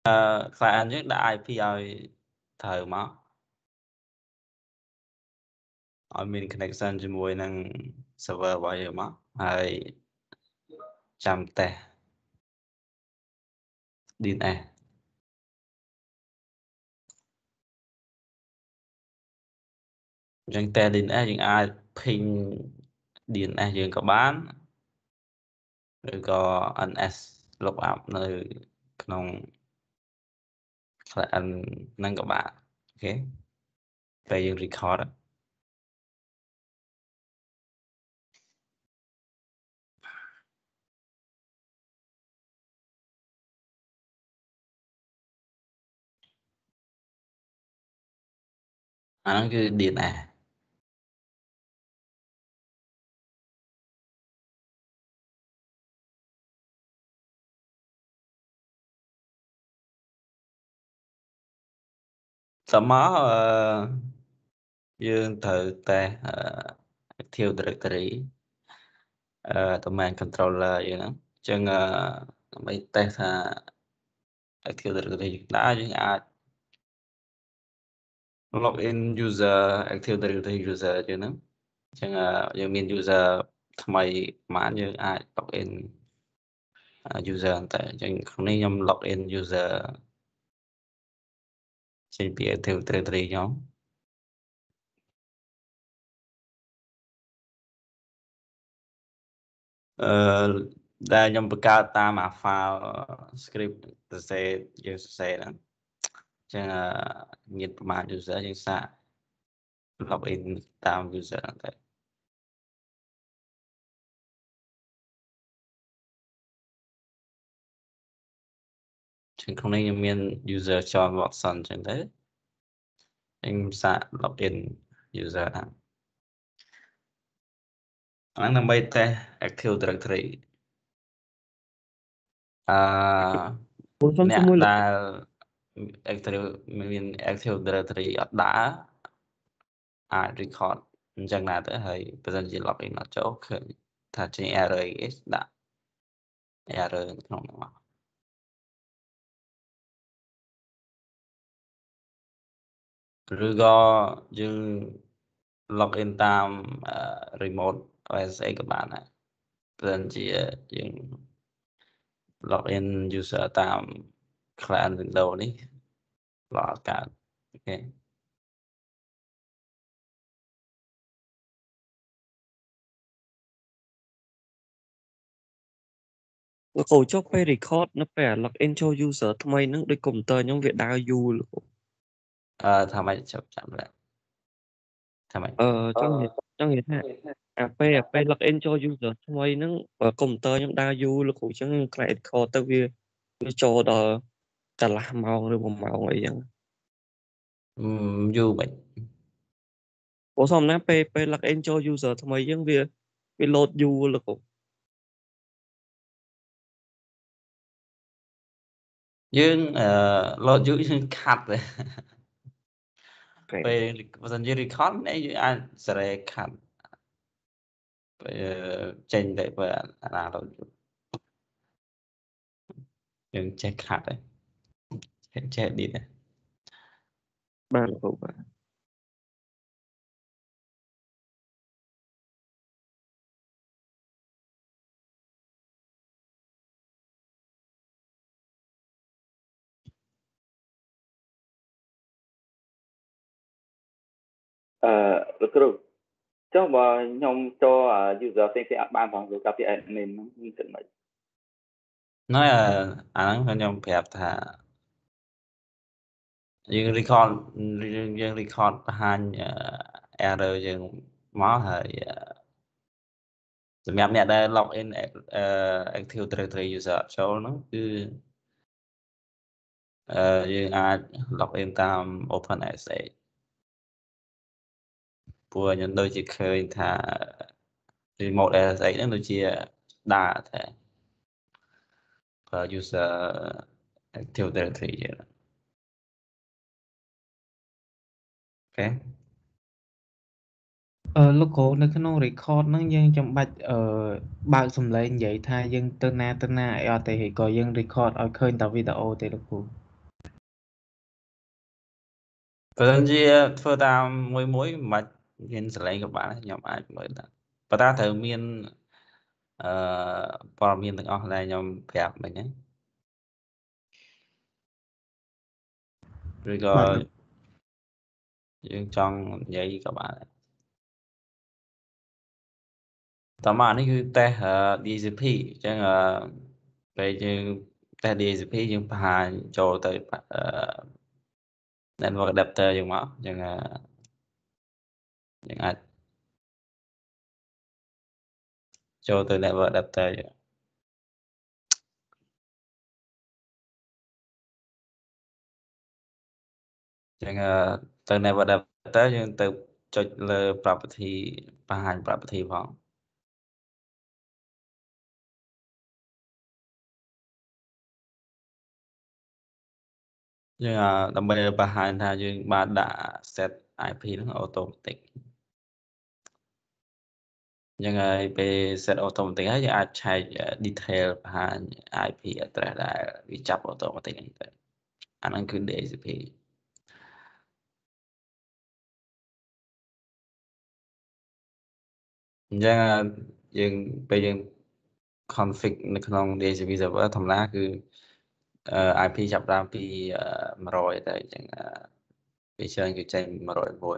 client យើងដាក់ IP ឲ្យត្រូវមកឲ្យមាន connection ជាមួយនឹង server របស់យើងមកហើយចាំតេស្ត DNS អញ្ចឹងតេស្ត DNS យើងអាច ping DNS យើងក៏បានឬក៏ NS lookup នៅក្នុង client ហ្នឹងក៏បានអូខេពេលយើង record អាហ្នឹងគឺ DNS តមកយើងត្រូវតេស្តActive Directory domain controller យើងហ្នឹងអញ្ចឹងដើម្បីតេស្តថា Active Directory ដែរយើងអាច login user Active Directory user យើងហ្នឹងអញ្ចឹងយើងមាន user ថ្មីប្រហែលយើងអាច login user តែអញ្ចឹងក្នុងនេះខ្ញុំ login user ចេញពី Active Directory ខ្ញុំដែលខ្ញុំបង្កើតតាមអា file script សរសេរយើងសរសេរហ្នឹងអញ្ចឹងមានប្រមាណ user យើងសាក login តាម user ហ្នឹងទៅចឹងក្នុងនេះខ្ញុំមាន user John Watson អញ្ចឹងទៅខ្ញុំសាក login user ហ្នឹងដើម្បីតេស្ត Active Directory អ្នកដែល មាន Active Directory អត់ដើរអាច record អញ្ចឹងណាទៅហើយបើសិនជា login អត់ចូលឃើញថាចេញ error អីដាក់ error ក្នុងនោះមកឬក៏យើង login តាម remote OSA ក៏បានដែរបើសិនជាយើង login user តាម client Windows នេះល្អកើតអូខេលោកគ្រូចុះពេល record នៅពេល login ចូល user ថ្មីហ្នឹងដូច computer ខ្ញុំវាដើរយូរលោកថាម៉េចចាំដែរថាម៉េចចង់និយាយថាពេល login ចូល user ថ្មីហ្នឹង computer ខ្ញុំដើរយូរលោកគ្រូអញ្ចឹងខ្លាច record ទៅវាចូលដល់កន្លះម៉ោងឬ1ម៉ោងអីចឹងយូរមិនព្រោះសមណាពេល login ចូល user ថ្មីចឹងវា load យូរលោកគ្រូយើង load យូរយើងខាត់ទៅពេលបើសិនជា record នេះយើងអាចសេរីខាត់ចេញទៅបើអាណា load យូរយើងចេះខាត់ទៅចេះ edit ទៅបាទលោកគ្រូបាទលោកគ្រូចុះបើខ្ញុំចូល user ផ្សេងៗអត់បានផងព្រោះកាពី admin ហ្នឹងគិតមិនណ៎អាហ្នឹងខ្ញុំប្រាប់ថាយើង record បង្ហាញ error យើងមកហើយសម្រាប់អ្នកដែល login Active Directory user អត់ចូលហ្នឹងគឺយើងអាច login តាម OpenSSH ព្រោះខ្ញុំដូចជាឃើញថា remote SSH ហ្នឹងដូចជាដើរតែuser Active Directory យើងអូខេលោកគ្រូនៅក្នុង record ហ្នឹងយើងចាំបាច់បើកសំឡេងនិយាយថាយើងទៅណាអីអត់ទេហើយក៏យើង record ឲ្យឃើញតែវីដេអូទេលោកគ្រូ Phần chia phơ ta mối mà nhìn sẽ lấy các bạn nhóm ai mới ta và ta thử miên bỏ miên từng online nhóm phép mình ấy rồi có dương trong giấy các bạn tóm mà nó cứ te DCP chẳng về chứ te DCP nhưng mà cho tới nên vào adapter dùng máu nhưng những ai cho tới level adapter chẳng từ level adapter nhưng từ cho le property behind property vào nhưng đâm bây behind tha nhưng ba đã set IP nó automatic nhưng về set automatic ấy ai chạy detail behind IP address đã bị chấp automatic anh ăn cứ để DHCP nhưng nhưng bây giờ config នៅក្នុង DHCP server ធម្មតាគឺIP ចាប់តាមពី100ទៅអញ្ចឹងវាច្រើនគឺចេញ101មក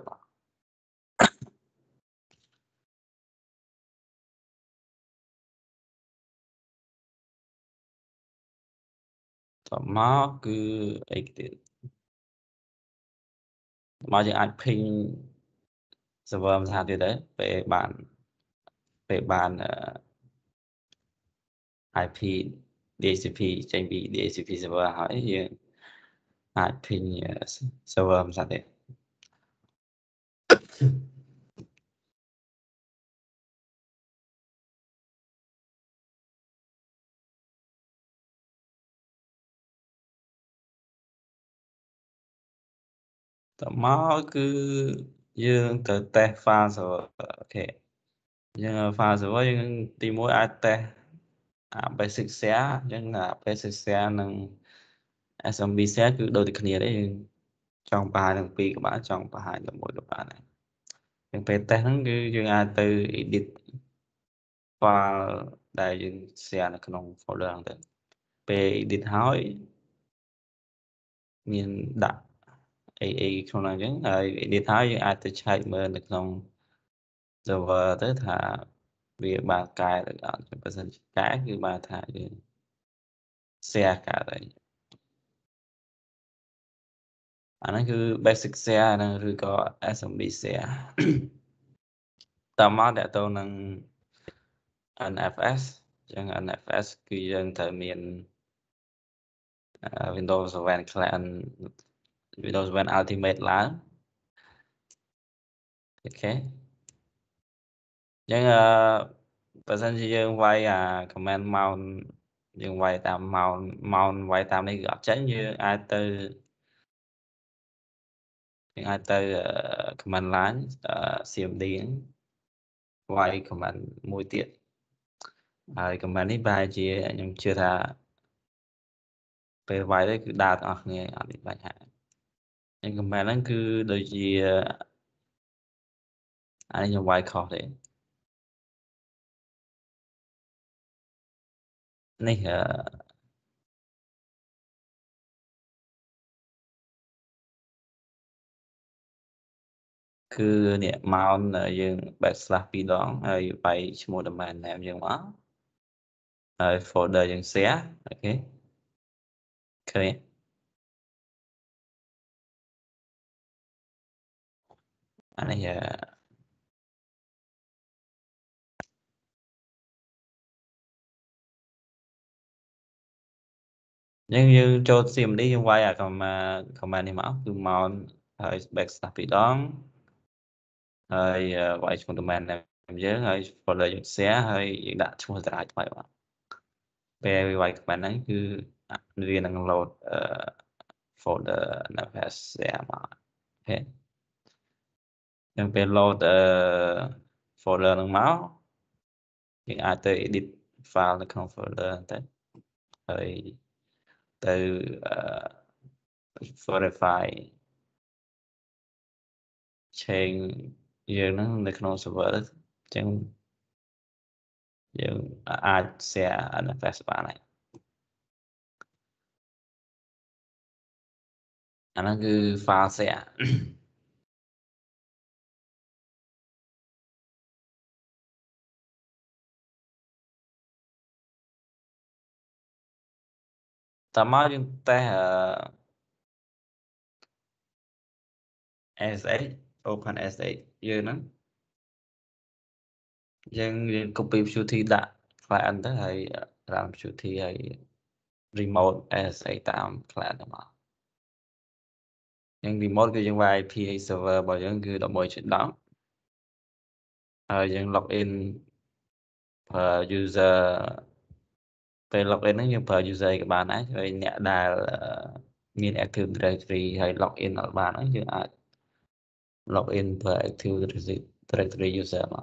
តមកគឺអីទៀតមកយើងអាច ping server មិនថាទៀតដែរពេលបាន IP DHCP ចេញពី DHCP server ហើយយើងអាច ping server មិនថាទៀតតមកគឺយើងទៅ test file server អូខេយើង file server យើងទី1អាច test basic share អញ្ចឹងbasic share និង SMB share គឺដូចតែគ្នាទេយើងចង់បង្ហាញទាំងពីរក៏បានចង់បង្ហាញតែមួយក៏បានដែរអញ្ចឹងពេល test ហ្នឹងគឺយើងអាចទៅ edit file ដែលយើង share នៅក្នុង folder ហ្នឹងទៅពេល edit ហើយមានដាក់អីក្នុងហ្នឹងអញ្ចឹងហើយ edit ហើយយើងអាចទៅឆែកមើលនៅក្នុង server ទៅថាវាបានកែឬអត់បើសិនជាកែគឺបានថាយើង share កើតហើយអាហ្នឹងគឺ basic share ហ្នឹងឬក៏ SMB share តាមមកតទៅនឹង NFS អញ្ចឹង NFS គឺយើងត្រូវមាន Windows 7 Client Windows 7 Ultimate ឡើងអូខេអញ្ចឹងបើសិនជាយើងវាយcommand mount យើងវាយតាម mount វាយតាមនេះគឺអត់ចេញយើងអាចទៅcommand line cmd ហ្នឹងវាយ command មួយទៀតហើយ command នេះប្រហែលជាខ្ញុំជឿថាពេលវាយទៅគឺដើរទាំងអស់គ្នាអត់មានបញ្ហាអញ្ចឹង command ហ្នឹងគឺដូចជាអានេះខ្ញុំវាយខុសទេនេះគឺនេះ mount យើង backslash 2 ដងហើយវាយឈ្មោះ domain name យើងមកហើយ folder យើង share អូខេឃើញអានេះយើងចូល CMD យើងវាយអា command នេះមកគឺ mount ហើយ backslash 2 ដងហើយវាយឈ្មោះ domain name យើងហើយ folder យើង share ហើយយើងដាក់ឈ្មោះតារាថ្មីមកពេលវាយ command ហ្នឹងគឺវានឹង load folder nfs share មកអូខេអញ្ចឹងពេល load folder ហ្នឹងមកយើងអាចទៅ edit file នៅក្នុង folder ហ្នឹងទៅហើយទៅverify chain dương nó để nó server chẳng dương ai share NFS bạn này nó cứ file share tầm máu dương té S8 open S8 dương nó dương copy chủ thi đã phải anh tới hay làm chủ thi hay remote S8 tạm client mà nhưng remote cứ dương vào IP server bảo dương cứ đọc mọi chuyện đó dương login per user về login nó như per user các bạn ấy rồi nhẹ đà min Active Directory hay login ở bạn ấy chứ ai login per Active Directory user mà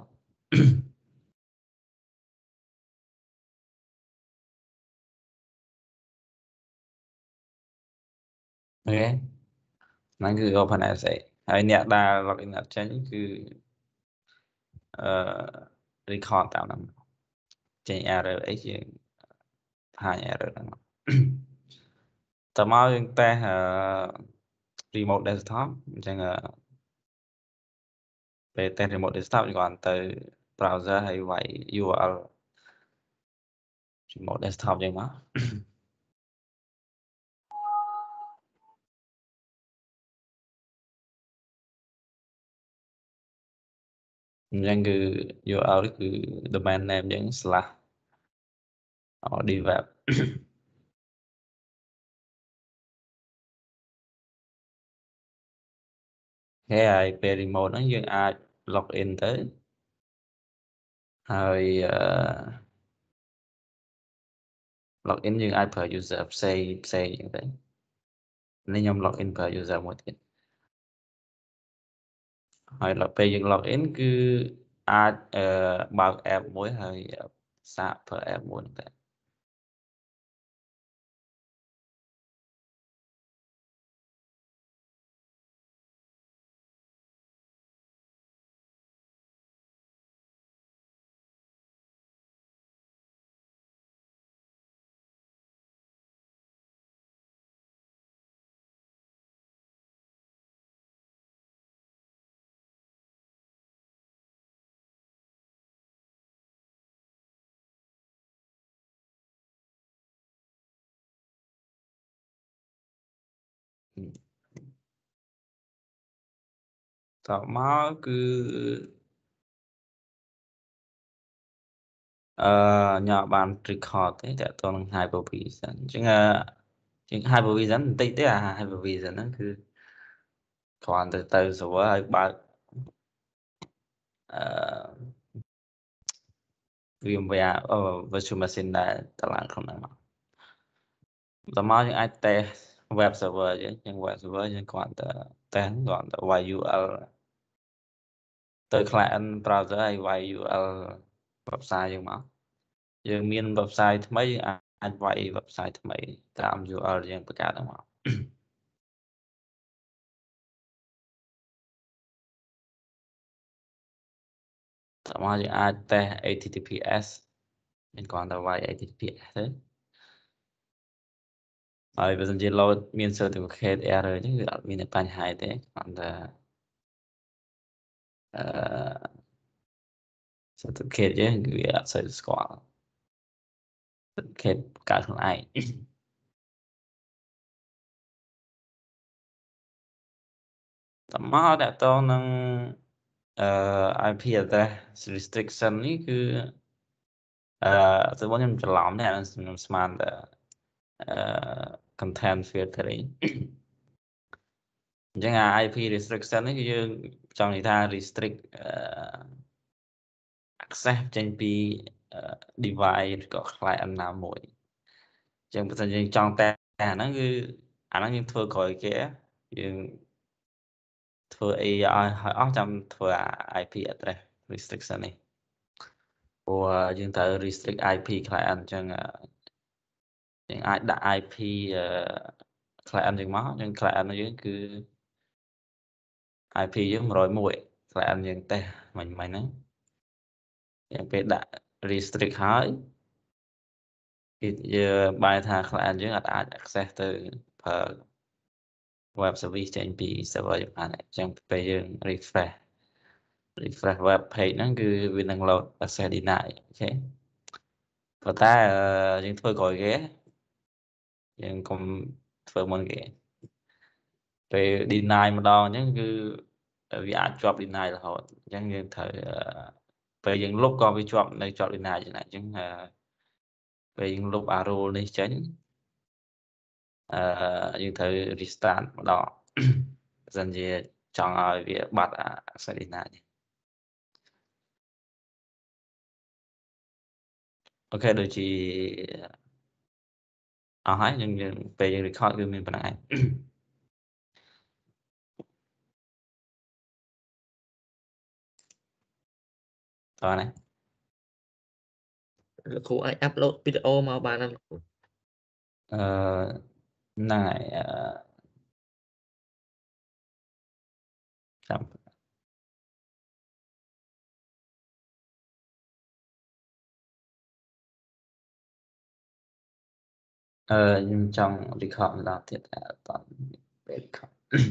ok nó cứ open as hay nhẹ đà login ở trên cứ record tạo nằm trên error ấy chứ hai error đó tao nói ta remote desktop chẳng về tên remote desktop còn từ browser hay vậy URL remote desktop chẳng mà chẳng cứ URL cứ domain name chẳng slash or đi web cái IP remote nó dương ai login tới rồi login dương ai per user say như thế nên nhóm login per user một tiền rồi là bây giờ login cứ add bao app mỗi hơi xạ per app mỗi thếต่อมาคือnhỏ bạn record thế tại tôi đang hypervision chứ hypervision tí tí hypervision nóคือcòn từ từ rồi hơi bạn VMware virtual machine nàyตารางkhông nàoต่อมายังไอแต่ web server ยัง web server ยังก่อนแต่ก่อนแต่ YUL tới client browser ហើយ YUL website យើងមកយើងមាន website ថ្មីយើងអាចវាយ website ថ្មីតាម URL យើងបង្កើតហ្នឹងមកតោះមកយើងអាចតេស្ត HTTPS មានគ្រាន់តែវាយ HTTPS ទេហើយបើសិនជា load មាន certificate error អញ្ចឹងវាអត់មានបញ្ហាទេគ្រាន់តែcertificate យើងគឺវាអត់សូវស្គាល់ certificate កើតខ្លួនឯងតមកតទៅនឹងIP address restriction នេះគឺសម្រាប់ខ្ញុំច្រឡំដែរខ្ញុំស្មានតែ content filtering អញ្ចឹង IP restriction នេះគឺយើងចង់និយាយថា restrict access ចេញពី device ឬក៏ client ណាមួយអញ្ចឹងបើសិនយើងចង់តែអាហ្នឹងគឺអាហ្នឹងយើងធ្វើក្រោយគេយើងធ្វើអីឲ្យអស់ចាំធ្វើ IP address restriction នេះព្រោះយើងត្រូវ restrict IP client អញ្ចឹងយើងអាចដាក់ IP client យើងមកយើង client យើងគឺ IP យើង101 client យើងតេស្តមិញហ្នឹងយើងពេលដាក់ restrict ហើយគេបាយថា client យើងអាច access ទៅប្រើ web service ចេញពី server យើងបានអញ្ចឹងពេលយើង refresh web page ហ្នឹងគឺវានឹង load access deny អូខេប៉ុន្តែយើងធ្វើក្រោយគេយើងកុំធ្វើមុនគេពេល deny ម្ដងអញ្ចឹងគឺវាអាចជាប់ deny រហូតអញ្ចឹងយើងត្រូវពេលយើងលុបក៏វាជាប់នៅជាប់ deny ចឹងដែរអញ្ចឹងពេលយើងលុបអា rule នេះចេញយើងត្រូវ restart ម្ដងបើសិនជាចង់ឲ្យវាបាត់អា access deny នេះអូខេដូចជាអស់ហើយយើងពេលយើង record គឺមានប៉ុណ្ណឹងឯងតោះណាលោកគ្រូអាច upload វីដេអូមកបានណាលោកគ្រូហ្នឹងហើយចាំខ្ញុំចង់ record ម្ដងទៀតអត់ពេល record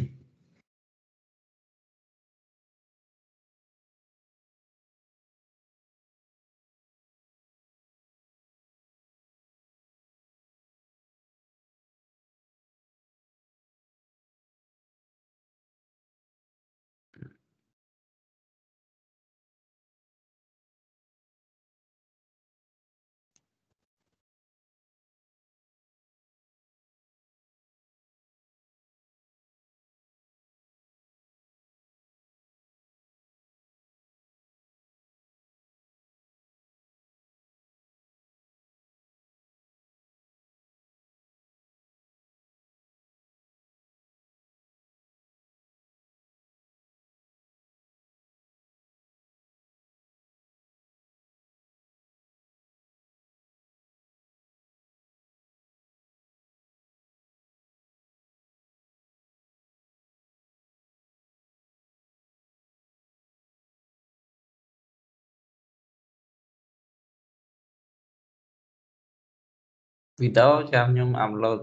វីដេអូចាំខ្ញុំ upload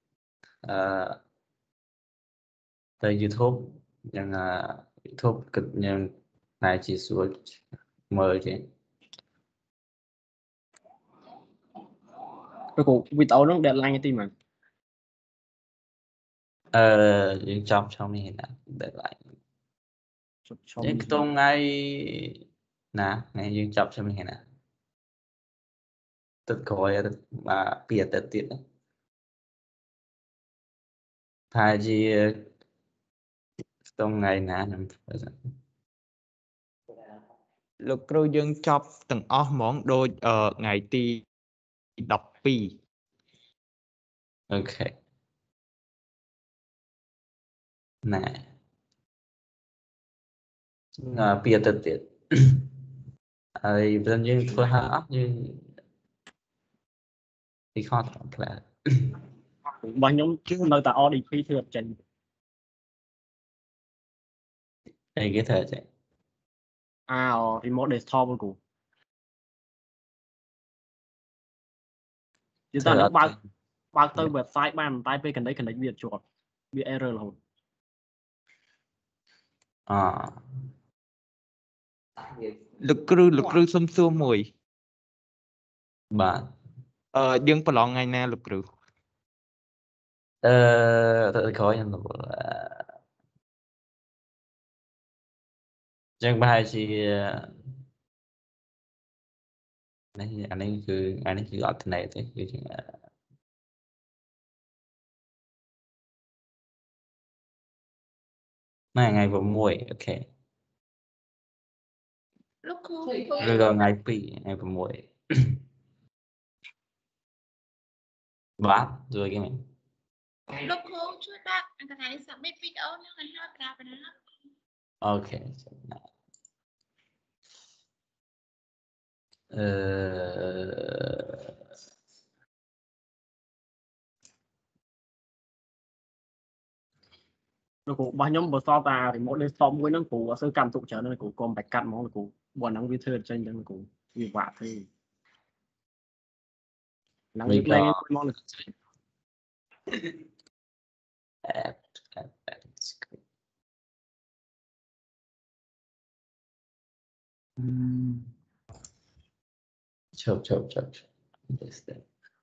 ទៅ YouTube យ៉ាង YouTube គិតខ្ញុំតែជាសួរមើលទេលោកគ្រូវីដេអូហ្នឹង deadline ទីម៉េចយើងចាប់ឆ្នាំនេះណា deadline ខ្ញុំយើងខ្ទង់ថ្ងៃណាថ្ងៃយើងចាប់ឆ្នាំនេះណាទឹកក្រោយ2អាទិត្យទៀតថាជាខ្ទង់ថ្ងៃណាខ្ញុំធ្វើសិនលោកគ្រូយើងចប់ទាំងអស់ហ្មងដូចថ្ងៃទី12 អូខេណែ2អាទិត្យទៀតហើយបើយើងធ្វើហាអស់យើង record ផ្លែរបស់ខ្ញុំនៅតែ ODP ធ្វើអត់ចេញអីគេធ្វើចេះ remote desktop លោកគ្រូយល់តើនឹងបើកទៅ website បានតែពេល connect វាជាប់វា error រហូតលោកគ្រូសុំសួរមួយបាទយើងប្រឡងថ្ងៃណាលោកគ្រូទៅក្រោយខ្ញុំចឹងប្រហែលជាអានេះគឺ alternate ទេគឺចឹងថ្ងៃ6អូខេលោកគ្រូឬក៏ថ្ងៃ2ថ្ងៃ6បាទជួយគេមែនលោកគ្រូជួយដាក់កន្លែង submit វីដេអូហ្នឹងឲ្យហើយប្រាប់ណាអូខេ nó cũng bao nhóm bờ so ta thì mỗi lên xong với nó cũng sư cầm tụ trở nên cũng còn bạch cắt món cũng bọn năng vi thưa trên nó cũng như vậy thì năng Vì lực lên có món add, add screen. Chụp. This thing.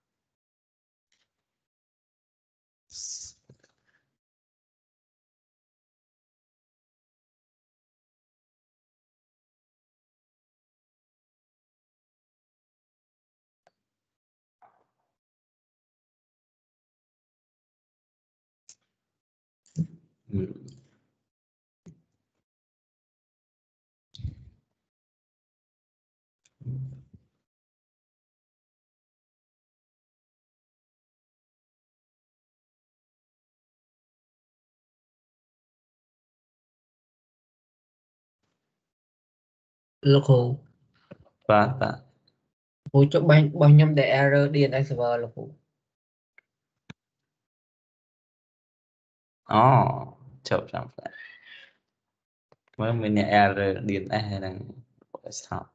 Lúc hữu Và hữu cho bao nhiêu để error điền ai server lúc hữu chụp chẳng phải mới mình error điện hay là sao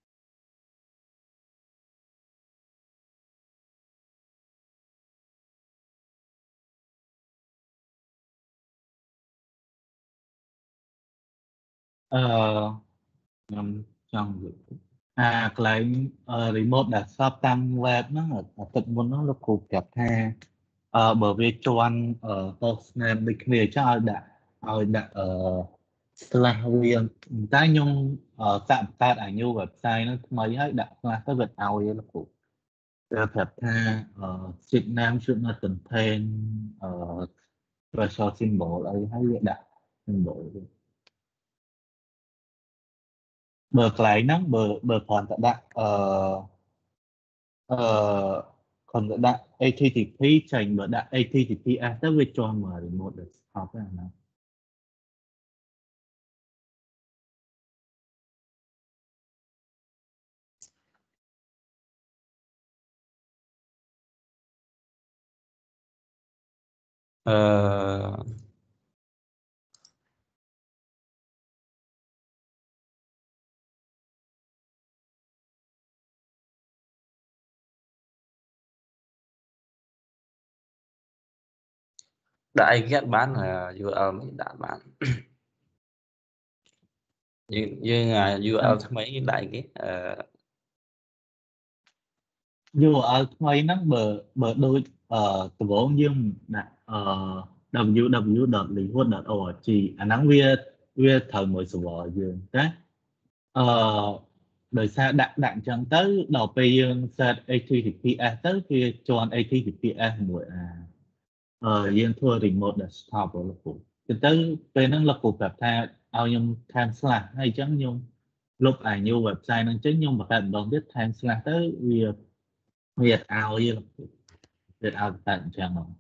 trong cái remote desktop tăng web nó ở tận muốn nó là cục kẹp the bởi vì chọn first name đi kia cho đã slash riêng ta nhung tạm tạt ảnh như website nó mấy ấy đã là cái việc ao ấy là cục kẹp the Việt Nam chuyện là từng thêm rồi so symbol ấy hay đã symbol bờ cái nắng bờ bờ còn tại đạn còn tại đạn HTTP chành bờ đạn HTTPS tới với cho mà remote desktop này nè Ờ, đại ghét bán là URL mấy đại bán như là URL mấy đại ghét dù ở mấy nó bờ bờ đôi từ vốn dương đã www.linhwood.org nắng via thời mới sửa dương đấy đời xa đạn chẳng tới đầu bây dương set HTTPS tới kia cho HTTPS mỗi dương thua remote desktop của lực phụ cho tới bên nó lực phụ gặp tha ao nhung time slash hay chẳng nhung lúc như website nó chính nhung mà bạn đồng biết time slash tới việc ao như việc ao tận chẳng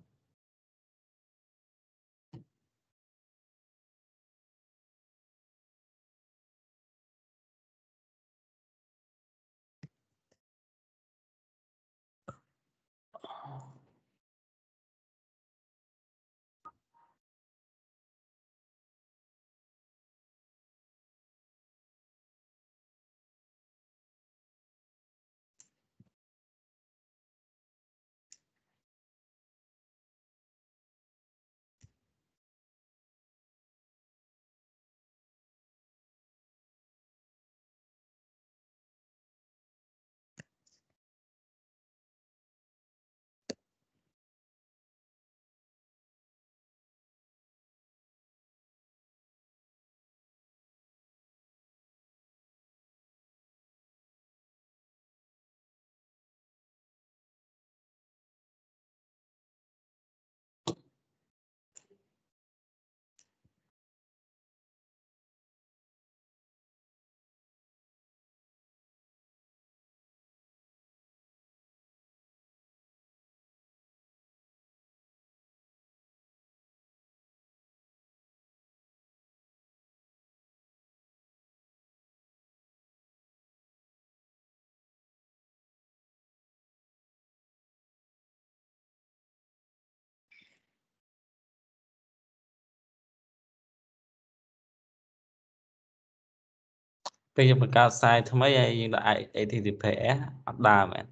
ពេលយើងបង្កើត site ថ្មីហើយយើងដាក់ HTTPS អត់ដើរមែន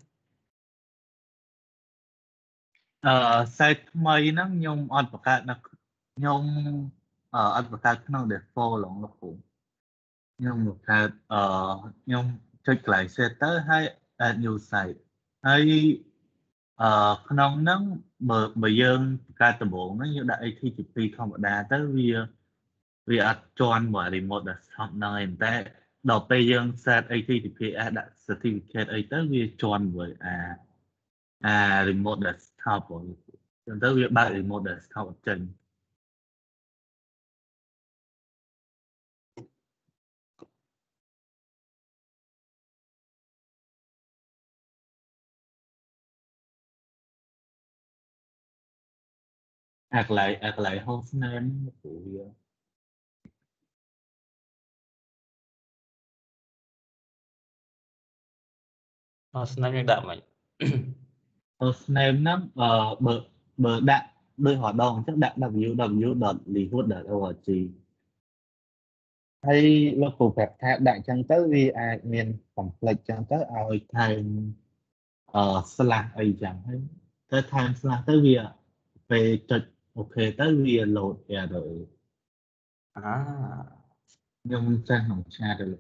site ថ្មីហ្នឹងខ្ញុំអត់បង្កើតនៅខ្ញុំអត់បង្កើតក្នុង default ហ្លងលោកគ្រូខ្ញុំបង្កើតខ្ញុំចុចកន្លែង setter ហើយ add new site ហើយក្នុងហ្នឹងបើយើងបង្កើតដំបូងហ្នឹងយើងដាក់ HTTP ធម្មតាទៅវាអត់ជាន់មក remote desktop ហ្នឹងឯងតែដល់ពេលយើង set HTTPS ដាក់ certificate អីទៅវាជាន់មួយremote desktop ហ្នឹងចឹងទៅវាបើក remote desktop អត់ចេញកន្លែង host name ព្រោះវា host name យើងដាក់មិន host name ហ្នឹងបើដាក់ដោយហដងអញ្ចឹងដាក់ www.lihood.org ហើយលោកគ្រូប្រាប់ថាដាក់អញ្ចឹងទៅវាអាចមាន conflict អញ្ចឹងទៅឲ្យថែមslash អីចឹងហើយទៅថែម slash ទៅវាពេលចុចអូខេទៅវា load error ខ្ញុំចេះក្នុងឆាតទៅ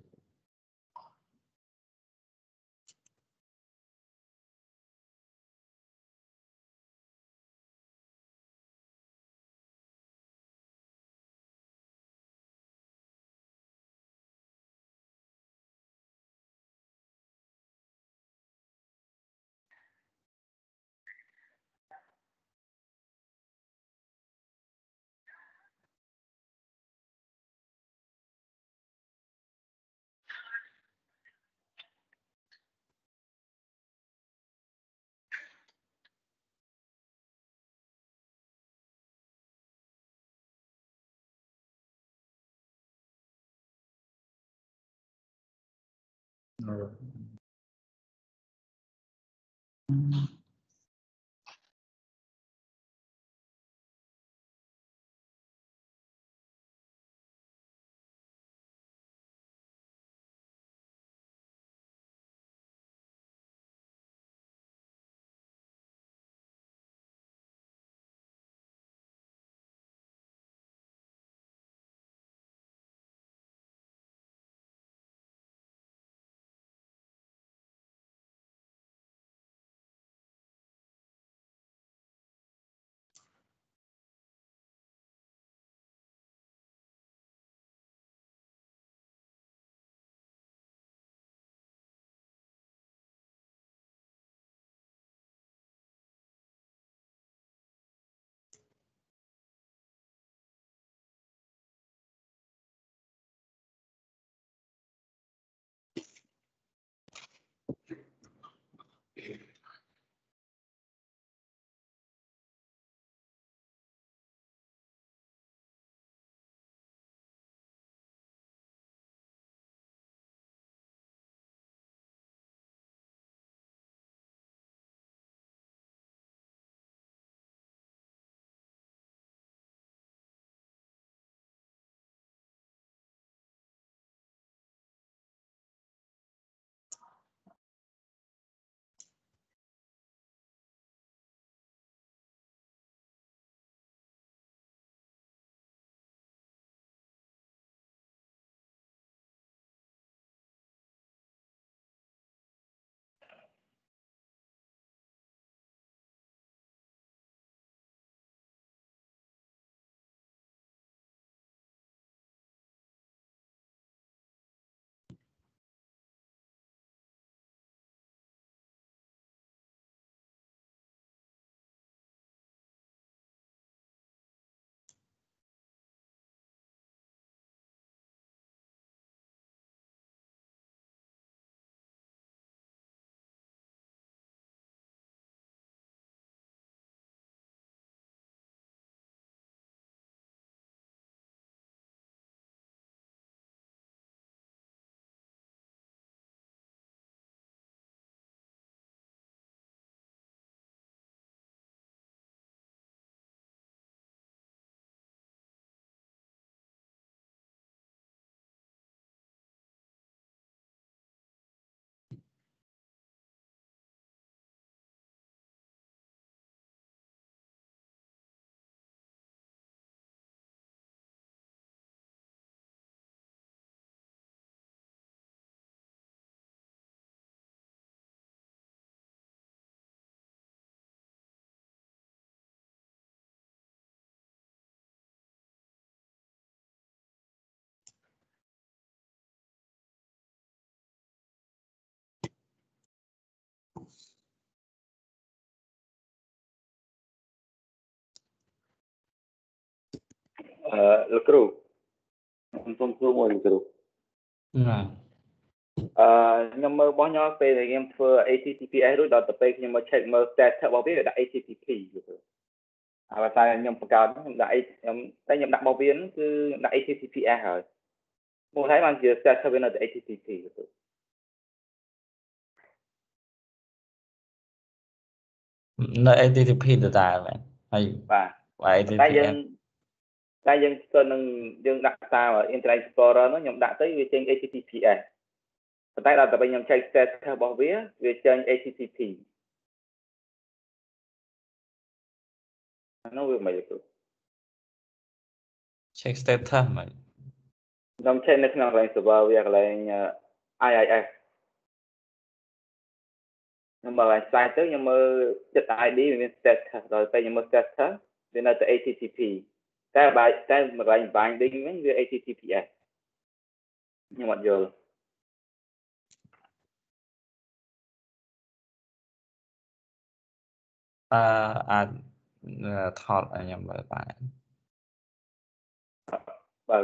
លោកគ្រូខ្ញុំសូមសួរមួយលោកគ្រូ Nè. ខ្ញុំមើលរបស់ខ្ញុំពេលដែលខ្ញុំធ្វើ HTTPS រួចដល់ទៅពេលខ្ញុំមក check មើល status របស់វាដាក់ HTTP លោកគ្រូហើយតែខ្ញុំបង្កើតខ្ញុំដាក់ខ្ញុំដាក់របស់វាគឺខ្ញុំដាក់ HTTPS ហើយមកហើយបានជា status វានៅតែ HTTP លោកគ្រូ Nơi HTTP được tài vậy. Hay បាទ vậy តែ HTTP. យើងធ្វើនឹងយើងដាក់តាម Internet Explorer នោះខ្ញុំដាក់ទៅវាចេញ HTTPS ប៉ុន្តែដល់ទៅពេលខ្ញុំ check status របស់វាចេញ HTTP នោះវាមិនទេ Check status mà. ខ្ញុំ check នៅក្នុងកន្លែង server វាកន្លែង IIS ខ្ញុំមកកន្លែង site ទៅខ្ញុំមើលចិត្ត ID វាមាន status ដល់ពេលខ្ញុំមើល status វានៅតែ HTTP តែមកកន្លែង binding វិញវា HTTPS ខ្ញុំអត់យល់អាចថតឲ្យខ្ញុំមើលបានបាទ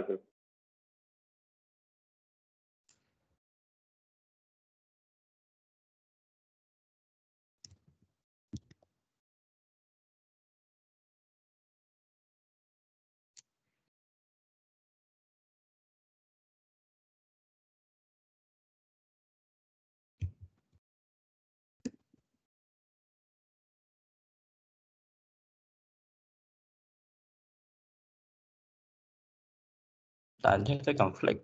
តែអញ្ចឹងទៅ conflict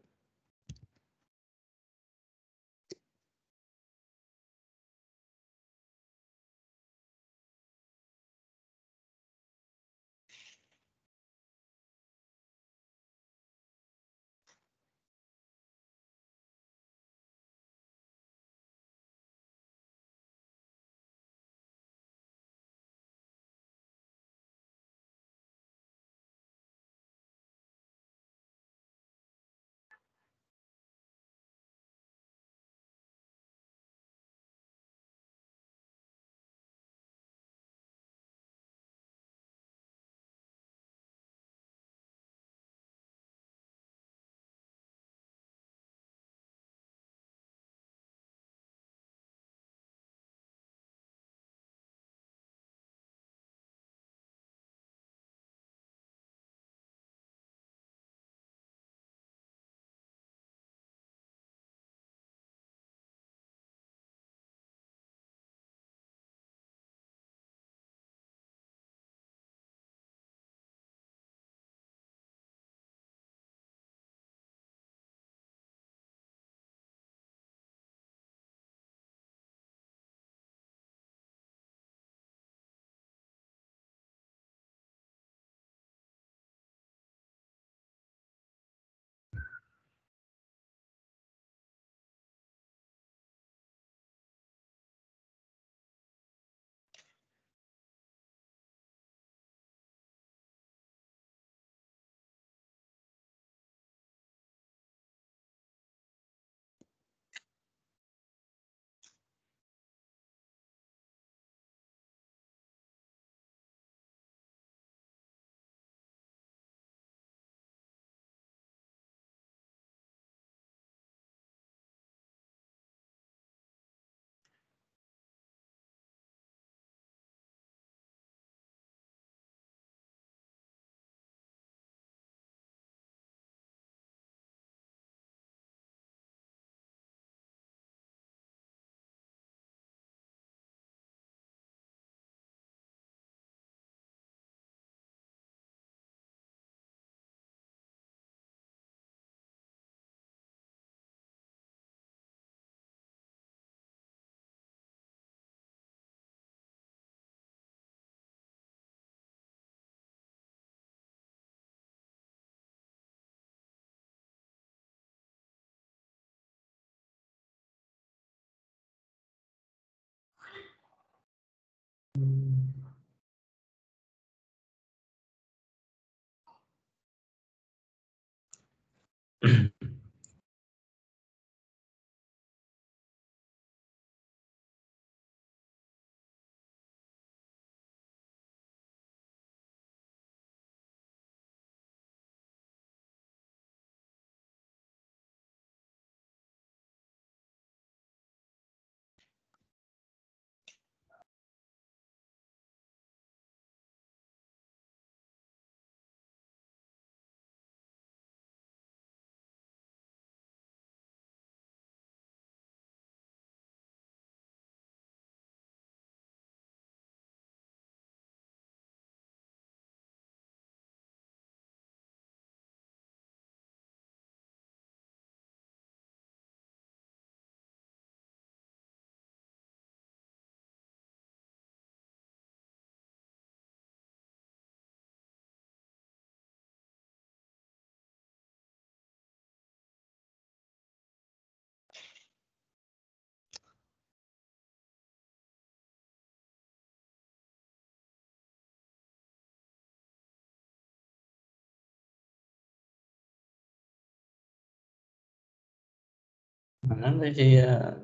nó chỉ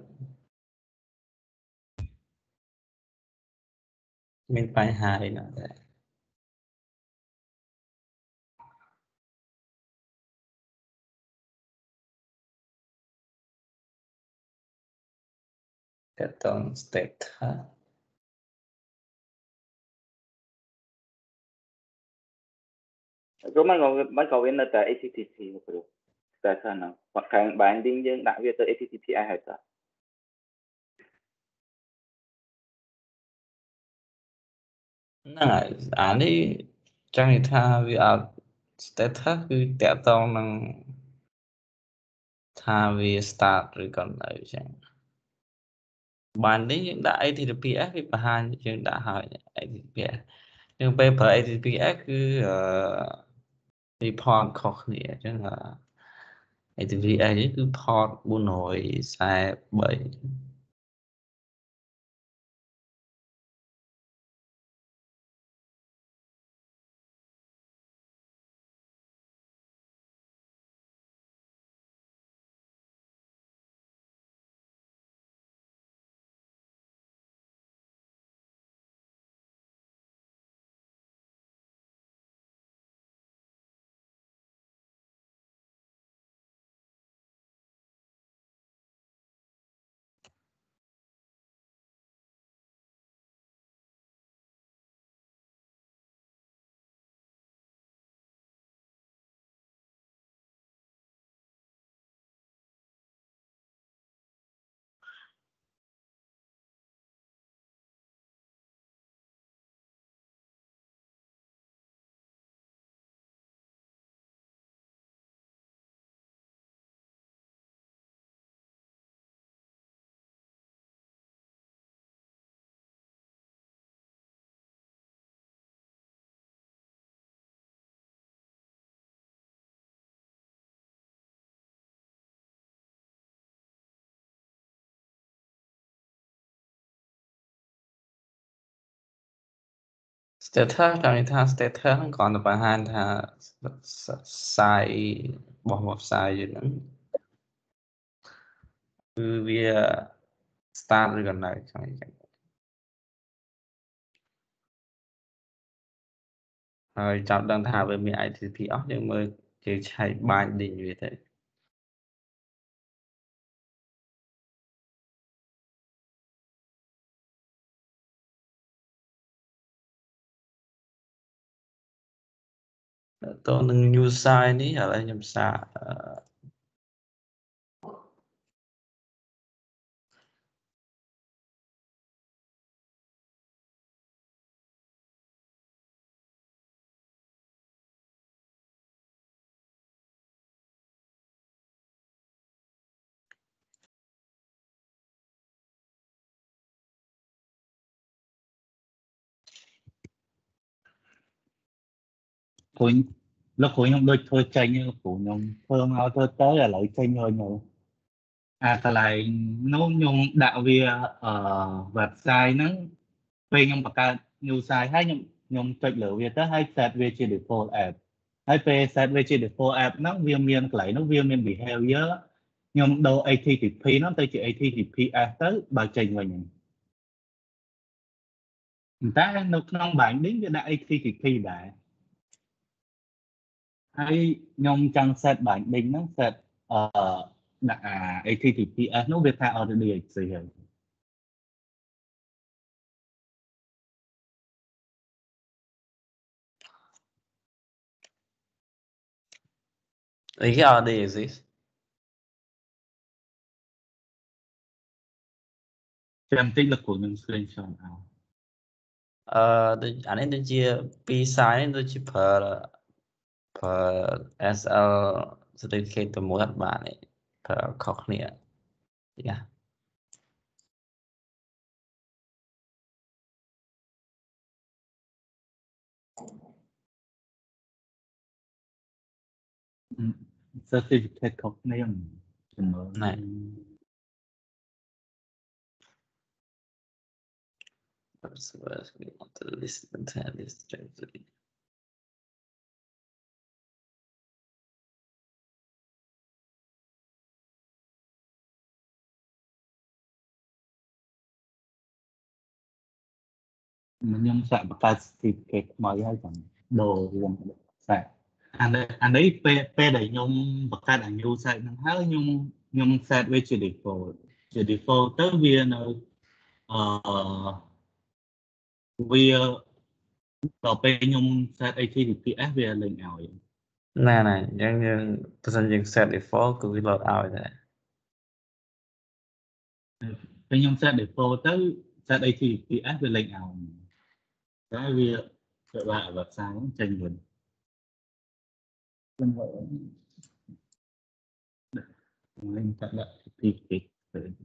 mình phải hài nữa cái tông state ha rồi mấy cậu bên là tại HTTP rồi tại sao nào hoặc là bạn điên dương đại việt tới HTTP ai hết à này anh ấy chẳng thì tha vì state ha cứ tẹo tông năng tha vì start rồi còn lại chẳng bạn đấy những đã HTTPS với bà hai những đã hỏi HTTPS nhưng paper HTTPS cứ report ខុសគ្នាអញ្ចឹងHTTPS នេះគឺ port 443status តាមន័យថា status ហ្នឹងគ្រាន់តែបង្ហាញថា size របស់ website យើងហ្នឹងគឺវា start ឬក៏នៅចឹងហើយចាប់ដឹងថាវាមាន ITP អស់យើងមើលគេឆែក binding វាទៅតើនឹង news site នេះឥឡូវខ្ញុំសាកគ្រូលោកគ្រូខ្ញុំដូចធ្វើចេញលោកគ្រូខ្ញុំធ្វើមកធ្វើទៅឥឡូវចេញហើយនៅកន្លែងនោះខ្ញុំដាក់វាwebsite ហ្នឹងពេលខ្ញុំបង្កើត new site ហើយខ្ញុំចុចលើវាទៅហើយ set វាជា default app ហើយពេល set វាជា default app ហ្នឹងវាមានកន្លែងនោះវាមាន behavior ខ្ញុំដូរ HTTP ហ្នឹងទៅជា HTTPS ទៅបើចេញវិញហ្នឹងតែនៅក្នុង binding វាដាក់ HTTP ដែរហើយខ្ញុំចង់ set binding ហ្នឹង set ដាក់ HTTPS នោះវាថា already exist ហើយអីគេ already exist ចាំតិចលោកគ្រូនឹង screenshot ឲ្យដូចអានេះដូចជាពីរ site នេះដូចជាប្រើ SL certificate ទៅមួយអត់បានទេប្រើខុសគ្នាចា certificate ខុសគ្នាចំណុចណែ First, we want to list the entire list directly. nhưng sẽ bắt tay thì cái mới hay chẳng đồ luôn sẽ anh ấy pe để nhung bắt tay là nhu sẽ nó hết nhung sẽ với chỉ default tới viên ờ vìต่อไปខ្ញុំ set HTTPS វាលេងឲ្យណែយើងបើសិនយើង set default គឺវា load ឲ្យដែរពេលខ្ញុំ set default ទៅ set HTTPS វាលេងឲ្យតែវាពិបាក website ហ្នឹងចេញវិញខ្ញុំលេងតែដាក់ HTTPS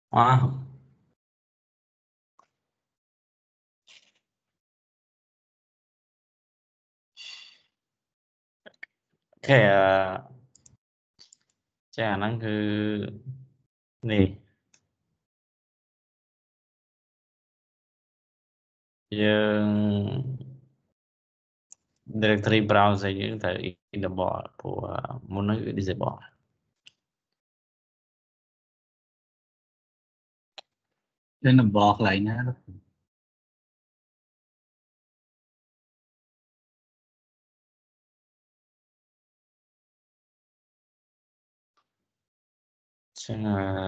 Wow. Okay, chả năng cứ nè dương directory browser dương thử enable của muốn nói disable nên là bọt lại nhá. chẳng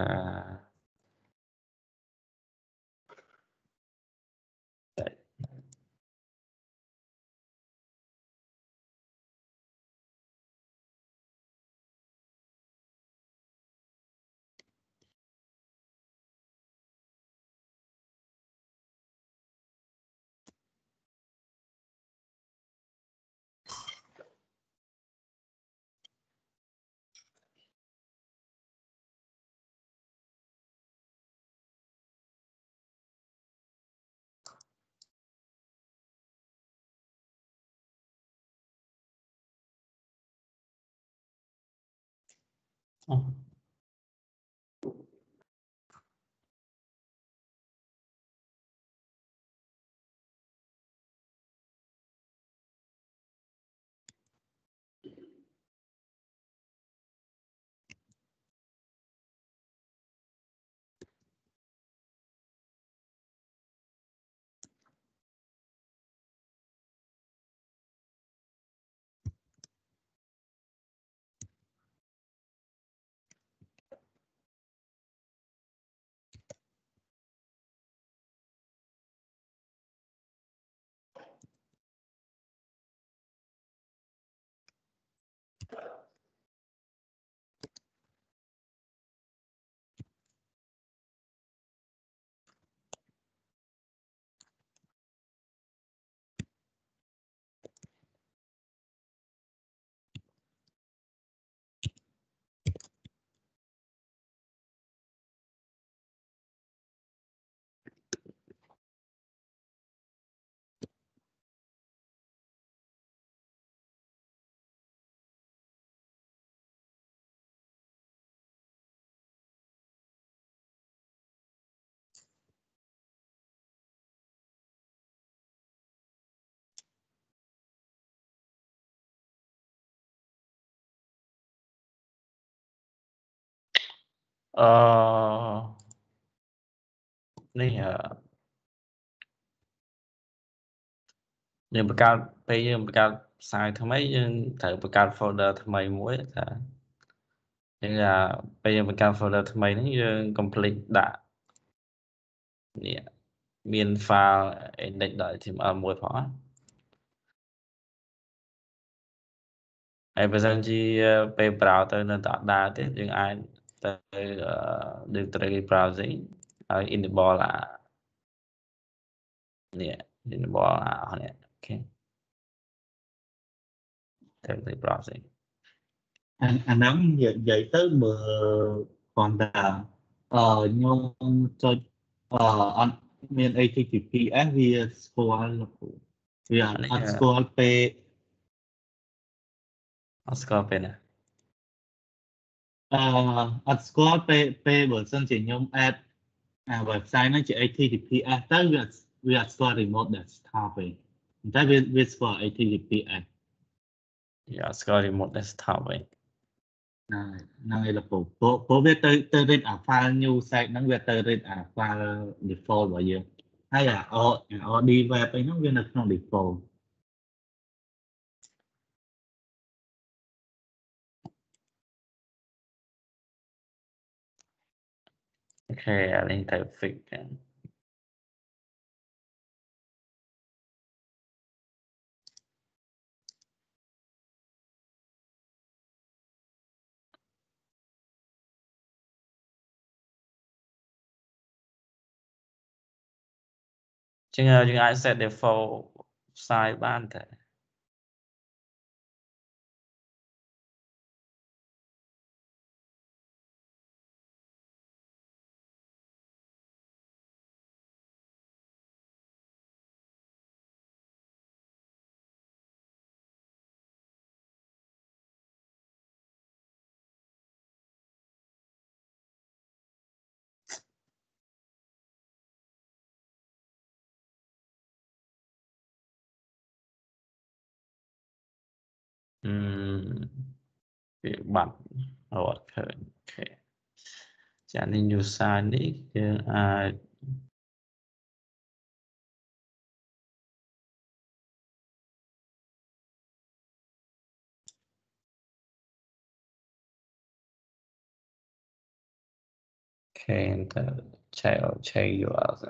នេះយើងបង្កើតពេលយើងបង្កើតផ្សាយថ្មីយើងត្រូវបង្កើត folder ថ្មីមួយថាយើងពេលយើងបង្កើត folder ថ្មីហ្នឹងយើង complete ដាក់នេះមាន file index.html មួយផងណាហើយបើសិនជាពេល browse ទៅនៅតែអត់ដើរទេយើងអាចទៅ directory browsing ហើយ enable នេះ enable អស់នេះអូខេ directory browsing អាហ្នឹងនិយាយទៅមើលគាត់ថាខ្ញុំចុចអត់មាន HTTPS វាស្គាល់វាអត់ស្គាល់ពេលអត់ស្គាល់ពេលណាអត់ស្គាល់ពេលបើសិនជាខ្ញុំ add website ហ្នឹងជា HTTPS ទៅវាអត់ស្គាល់ remote desktop ទេតែវាស្គាល់ HTTPS វាអត់ស្គាល់ remote desktop វិញហ្នឹងឯងលោកព្រោះវាទៅ read អា file new site ហ្នឹងវាទៅ read អា file default របស់យើងហើយអា OD web អីហ្នឹងវានៅក្នុង default អូខេអានេះត្រូវ fix ចឹងយើងអាច set default size បានតែ Việc bật rồi ok chả nên nhiều sai ní can chạy yours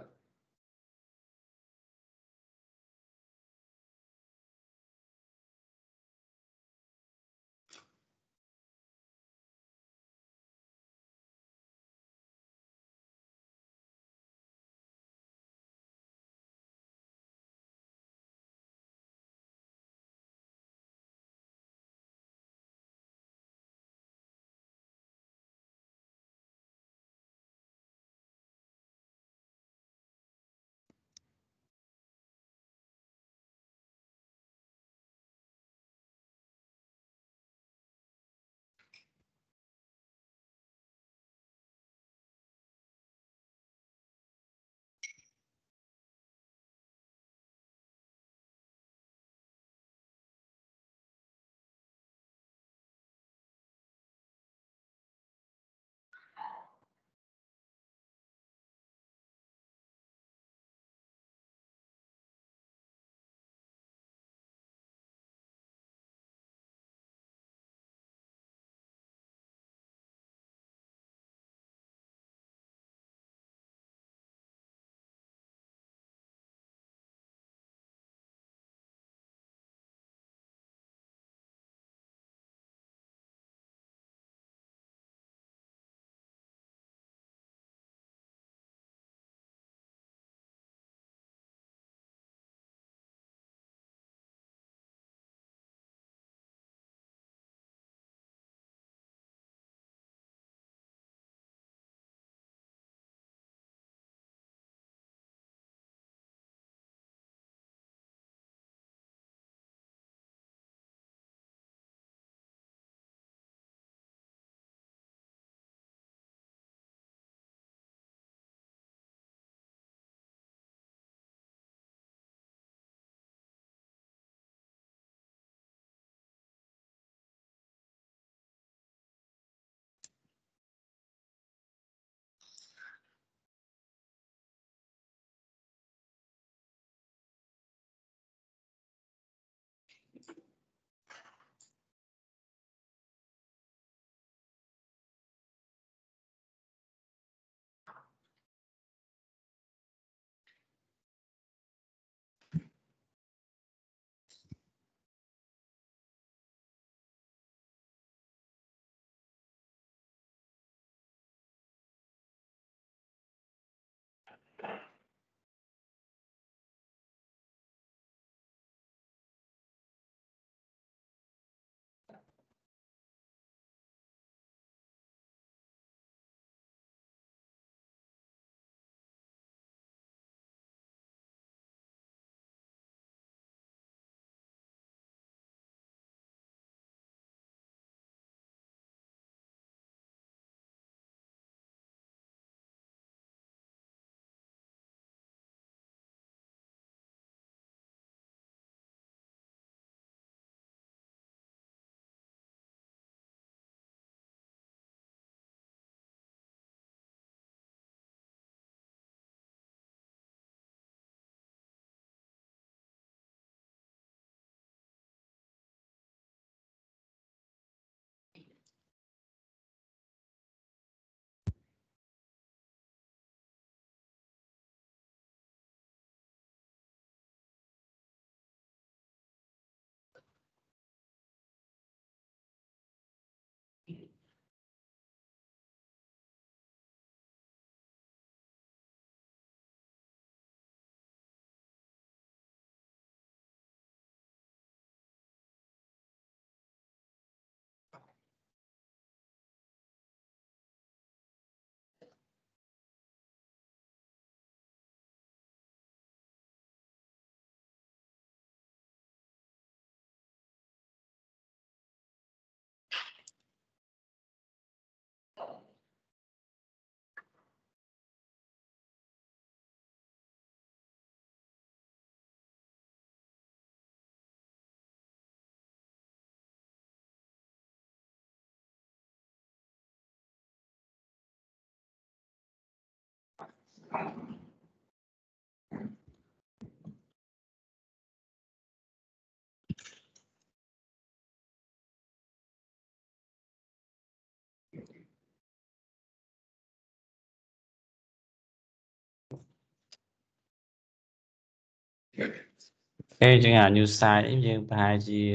cái chẳng hạn như sai ấy nhưng phải chỉ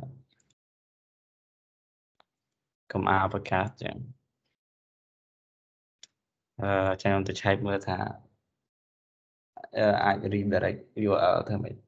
cầm áo và cát chẳng chẳng tôi chạy mưa thả ai redirect URL thôi mình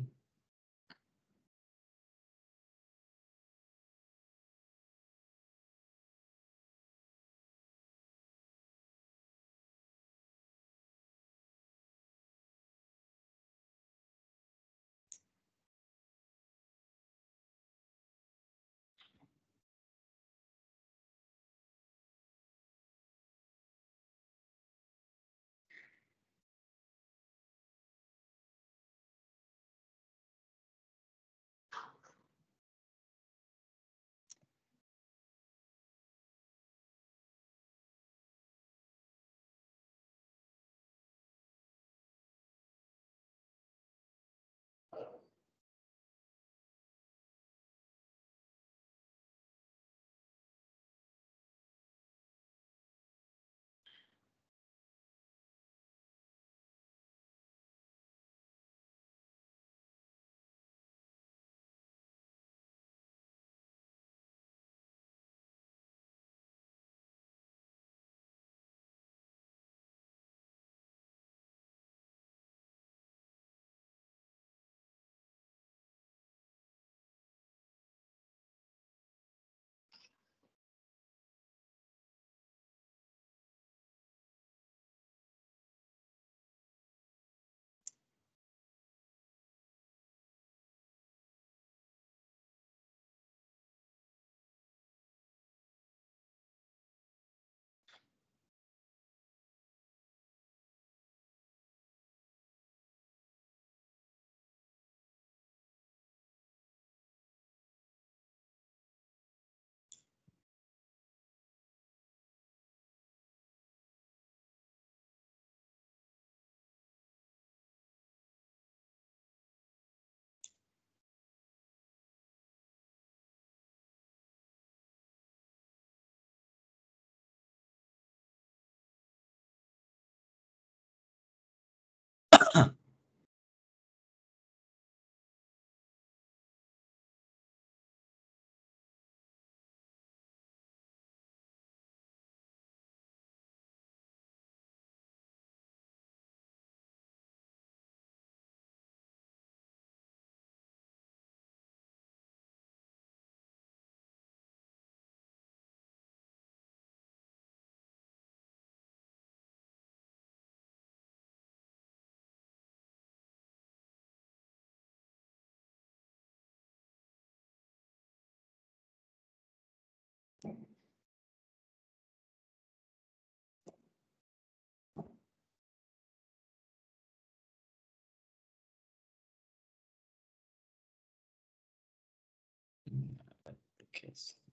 okay.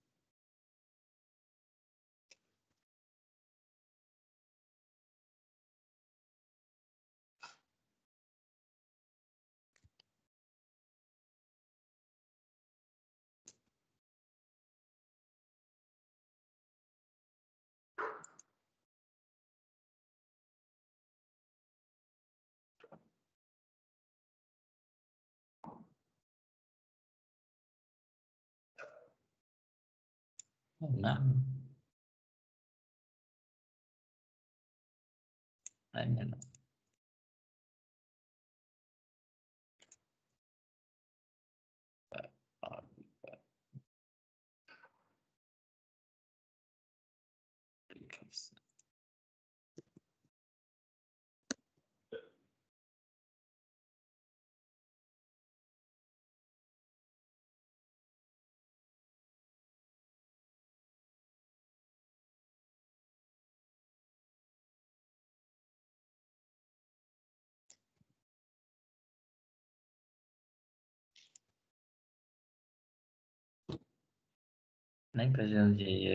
Nah, anh lấy cái gì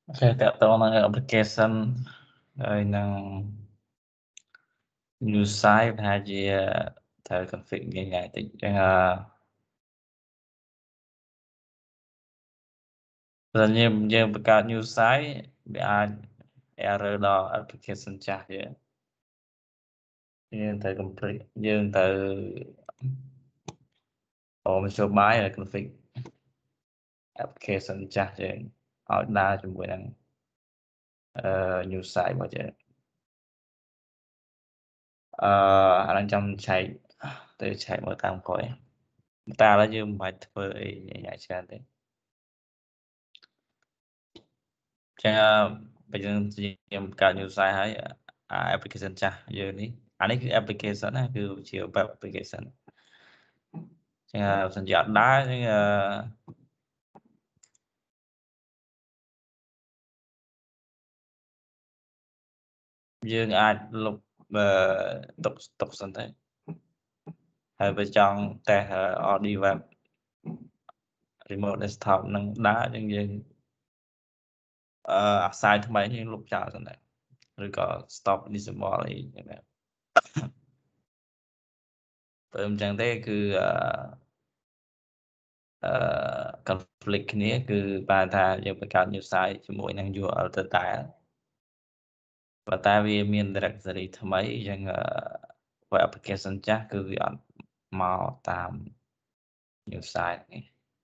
Okay, tạm tao năng application rồi năng new site hay gì thời config như vậy thì chẳng rồi nhưបង្កើត new site វាអាច error ដល់ application ចាស់យើងត្រូវ complete យើងត្រូវមធ្យោបាយ config application ចាស់យើងឲ្យដើរជាមួយនឹងnew site របស់យើងអានឹងចាំឆែកទៅឆែកមើលតាមក្រោយតែឥឡូវយើងមិនបាច់ធ្វើអីញ៉ាំច្រើនទេចឹងបើយើងបង្កើត new site ហើយ application ចាស់យើងនេះអានេះគឺ application ណាគឺជា web application ចឹងបើសិនជាអត់ដើរចឹងយើងអាចលុបទុកសិនទៅហើយបើចង់តេស្ត Audi web remote desktop នឹងដើរចឹងយើងអាខ្សែថ្មីយើងលុបចោលសិនដែរឬក៏ stop disable អីចឹងដែរព្រមចឹងទេគឺconflict គ្នាគឺបានថាយើងបង្កើត new site ជាមួយនឹង URL ទៅតែប៉ុន្តែវាមាន directory ថ្មីចឹងweb application ចាស់គឺវាអត់មកតាម new site នេះ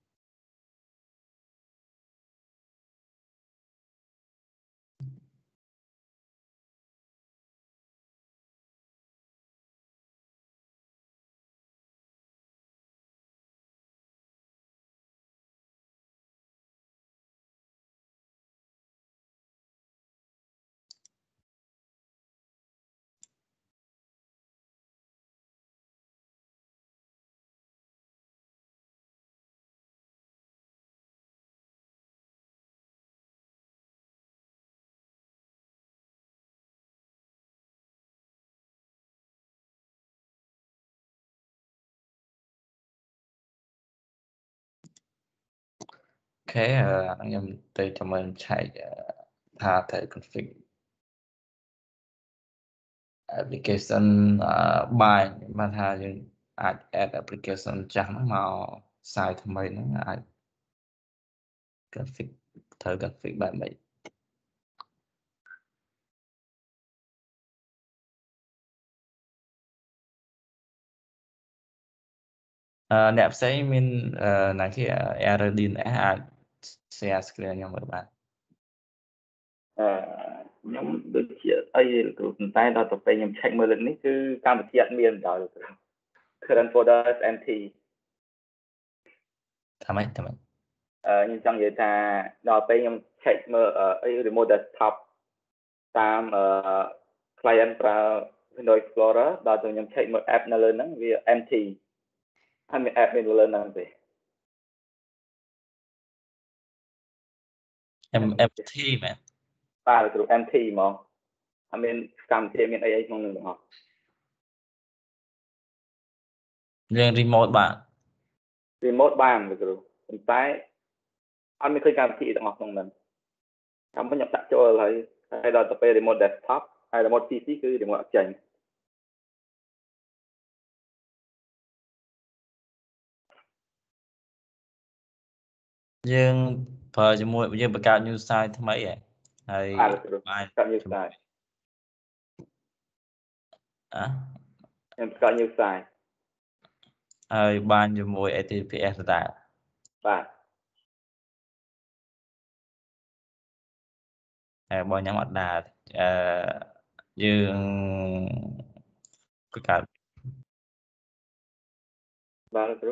អូខេខ្ញុំទៅចាំមើលឆែកថាត្រូវ config application បាយបានថាយើងអាច add application ចាស់ហ្នឹងមក site ថ្មីហ្នឹងអាច config ត្រូវ config បែបម៉េចអ្នកផ្សេងមានណាគេ error DNS អាច share screen ខ្ញុំមើលបានខ្ញុំដូចជាអីគ្រូប៉ុន្តែដល់ទៅពេលខ្ញុំ check មើលលើកនេះគឺកម្មវិធីអត់មានដល់ current folder is empty ថាម៉េចខ្ញុំចង់និយាយថាដល់ពេលខ្ញុំ check មើលអី remote desktop តាម client ប្រើ Windows Explorer ដល់ទៅខ្ញុំ check មើល app នៅលើហ្នឹងវា empty ហើយមាន app មានលើហ្នឹងទេ empty មែនបាទគ្រូ empty ហ្មងអត់មានកម្មវិធីមានអីក្នុងហ្នឹងទាំងអស់យើង remote បាន remote បានគ្រូប៉ុន្តែអត់មានឃើញកម្មវិធីទាំងអស់ក្នុងហ្នឹងតាមខ្ញុំដាក់ចូលហើយដល់ទៅពេល remote desktop ហើយ remote PC គឺ remote អត់ចេញយើងប្រើជាមួយយើងបង្កើត new site ថ្មីហើយបានបង្កើត new site ខ្ញុំបង្កើត new site ហើយបានជាមួយ HTTPS ដែរបាទហើយបងខ្ញុំអត់ដែរយើងបង្កើតបាទគ្រូ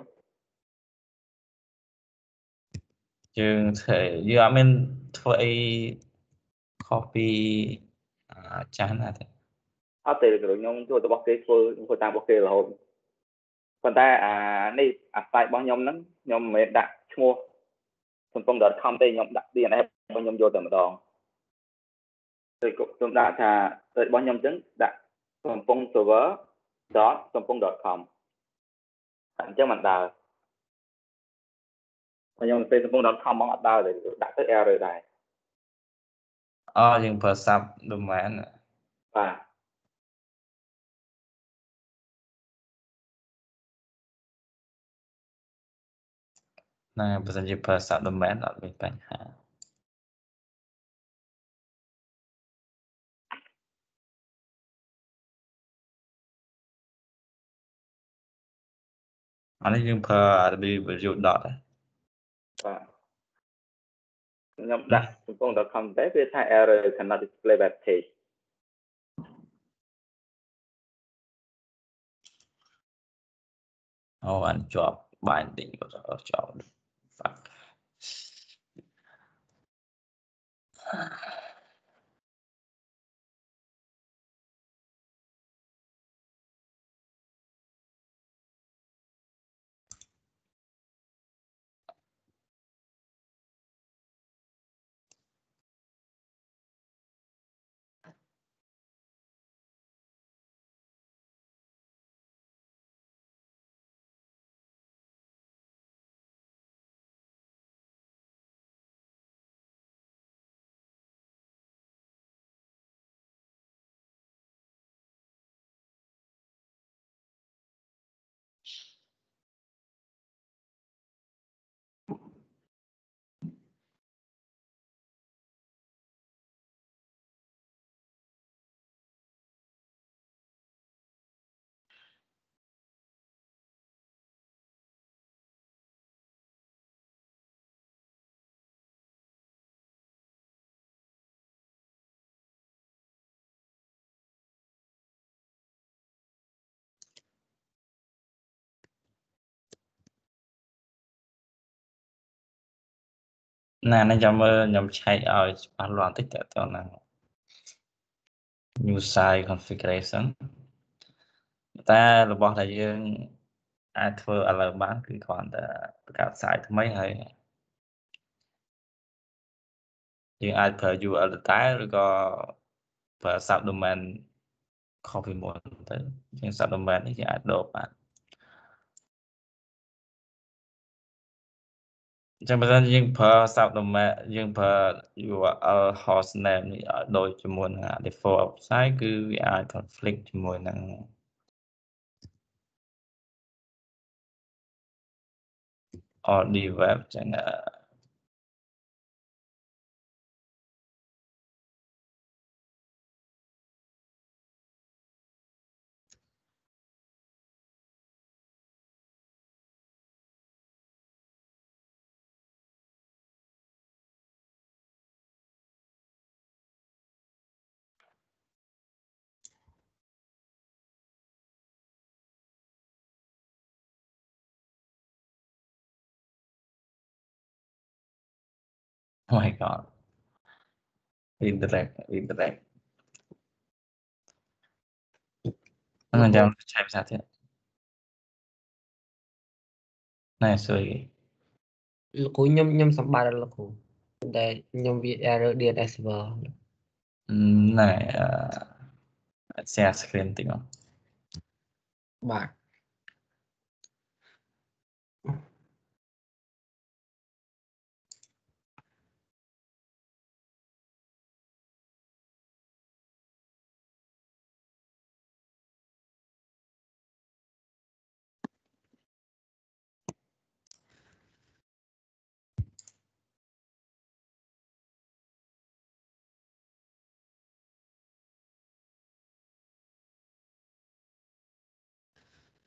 យើងអត់មានធ្វើអីខុសពីចាស់ណាទេអត់ទេគ្រូខ្ញុំធ្វើរបស់គេធ្វើតាមរបស់គេរហូតប៉ុន្តែនេះsite របស់ខ្ញុំហ្នឹងខ្ញុំមិនមែនដាក់ឈ្មោះ.com ទេខ្ញុំដាក់ DNS របស់ខ្ញុំយកតែម្ដងគឺខ្ញុំដាក់ថារបស់ខ្ញុំអញ្ចឹងដាក់កំពង់ server.kampong.com អញ្ចឹងមិនដើរខ្ញុំពេលកំពង់ .com មកអត់ដើរទេដាក់ទៅ error ដែរយើងប្រើស័ព្ទ domain បាទណាបើសិនជាប្រើស័ព្ទ domain អត់មានបញ្ហាអានេះយើងប្រើ www.dot បាទខ្ញុំដាក់កំពុងតែ comment វាថា error cannot display web page អូអានជាប់ binding ជាប់ fuck ណានេះចាំមើលខ្ញុំឆែកឲ្យច្បាស់លាស់បន្តិចតើតើណា new site configuration តែរបស់ដែលយើងអាចធ្វើឥឡូវបានគឺគ្រាន់តែបង្កើត site ថ្មីហើយយើងអាចប្រើ URL តែឬក៏ប្រើ subdomain ខុសពីមុនទៅជាង subdomain នេះយើងអាចដូរបានអញ្ចឹងបើសិនយើងប្រើ subdomain យើងប្រើ URL hostname នេះឲ្យដូចជាមួយនឹង default website គឺវាអាច conflict ជាមួយនឹង RD web ចឹងOh my god redirect ខ្ញុំចាំឆែកភាសាទៀតណែសួយលោកគ្រូខ្ញុំសម្បត្តិលោកគ្រូតែខ្ញុំវា error DNS server ណែshare screen តិចមកបាទអ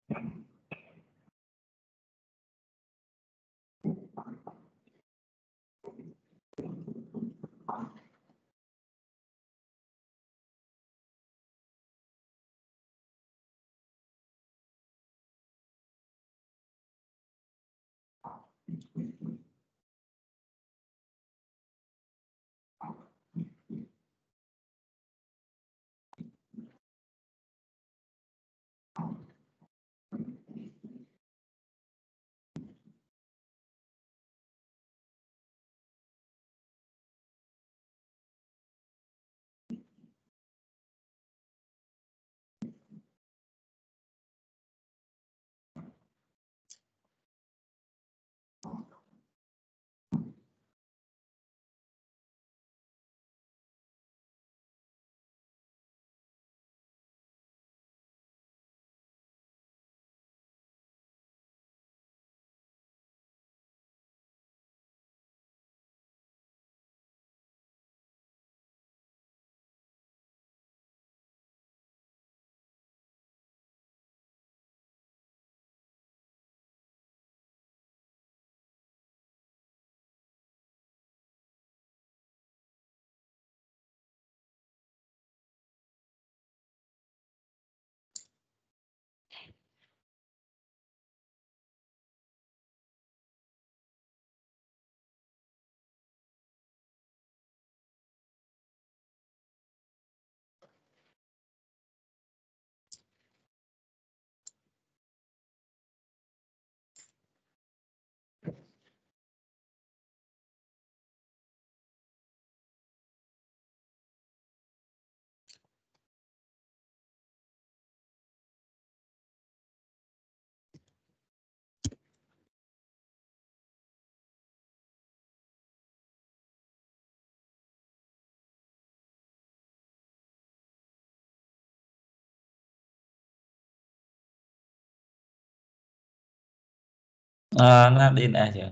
Nadine aja.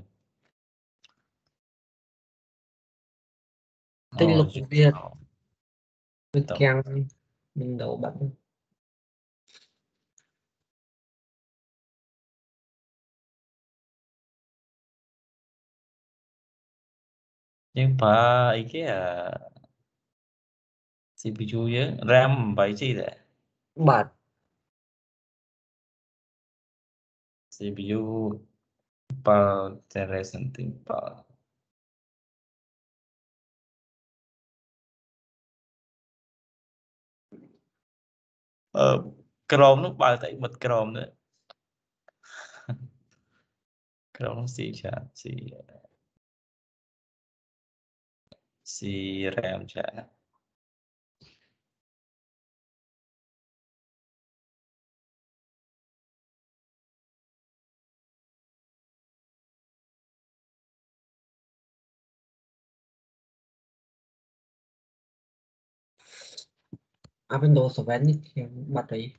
Tinh Oh, lục chụp Việt tàu. Việt Tàu. Kiang mình đầu bận Nhưng mà ấy cái CPU với RAM 7 chi đấy. bạt CPU per generation per. Chrome nó bao tại mật Chrome nữa. Chrome nó xì RAM chả. Windows 7 thì bật đấy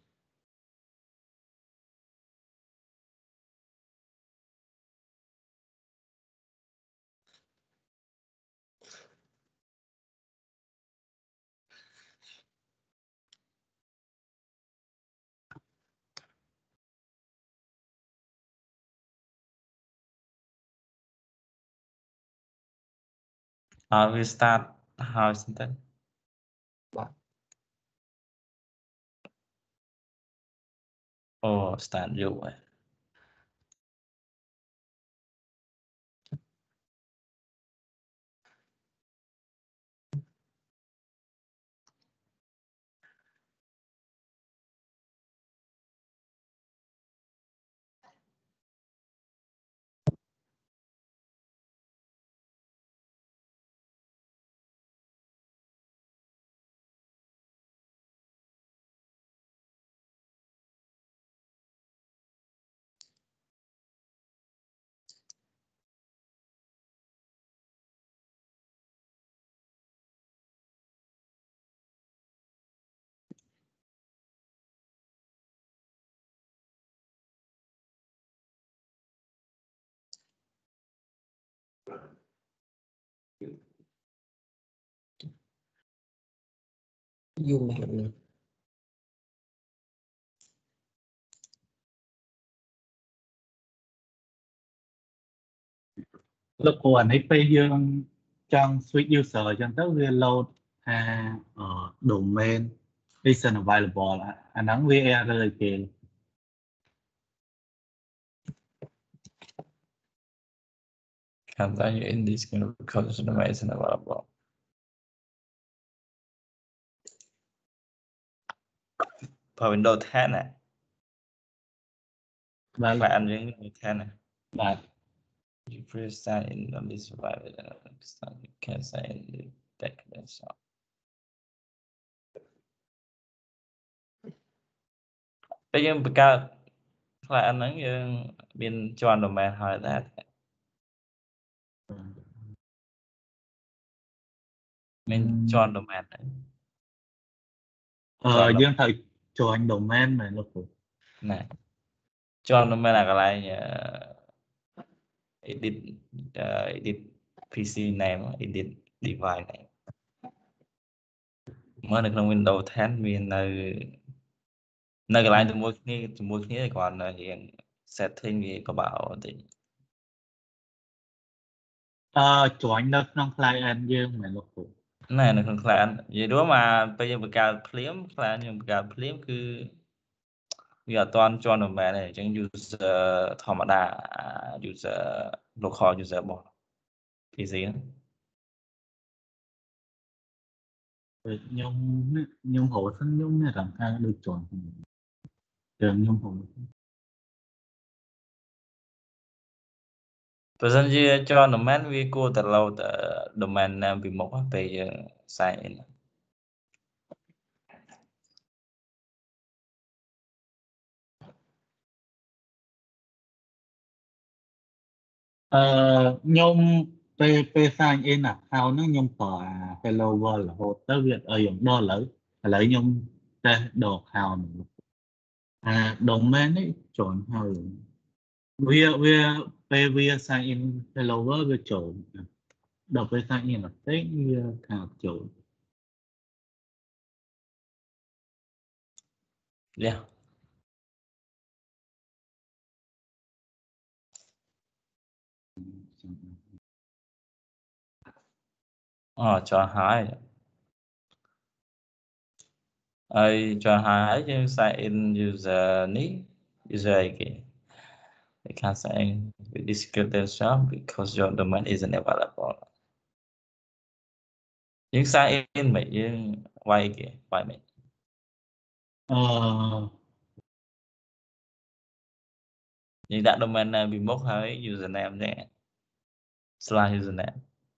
We start how something. bật Oh, start dụ vậy. dùng mạng lúc của anh ấy bây giờ trong switch user cho tới về load domain isn't available anh nắng về error kì Continue in this kind of because the domain isn't available. For Windows 10 này, và phải ăn những Windows 10 này. và You press sign in on this survivor and you can sign in the deck so. Bây giờ bây giờ lại anh nói bên chọn domain hỏi ra mình chọn domain này. Chọn dương thầy cho anh domain này lúc này chọn domain là cái này edit edit PC name edit device này mới được trong Windows 10 mình nơi cái line từ mỗi khi còn hiện setting thì có bảo thì cho anh đất trong client dương này lúc này là không phải vậy đó mà bây giờ cả phím là nhưng cả phím cứ giờ toàn chọn domain này chẳng user thầm đa user local user bỏ PC đó. nhung hộ thân nhung này làm sao được chọn trường nhung hộ Bây giờ cho domain vi cô từ lâu domain name bị một bây giờ sign in nhung p sign in account nó nhung tòa hello world là hộ tới việc ở dùng đo lấy nhung đồ account domain ấy chọn hao via sign in hello world với chọn đọc p sign in là cái account chọn yeah cho hai ai cho hai chứ sign in user ní user cái they can't sign in with this credential because your domain isn't available nhưng sign in mấy nhưng quay kìa quay mấy nhưng đã domain này bị mất hơi username nè slash username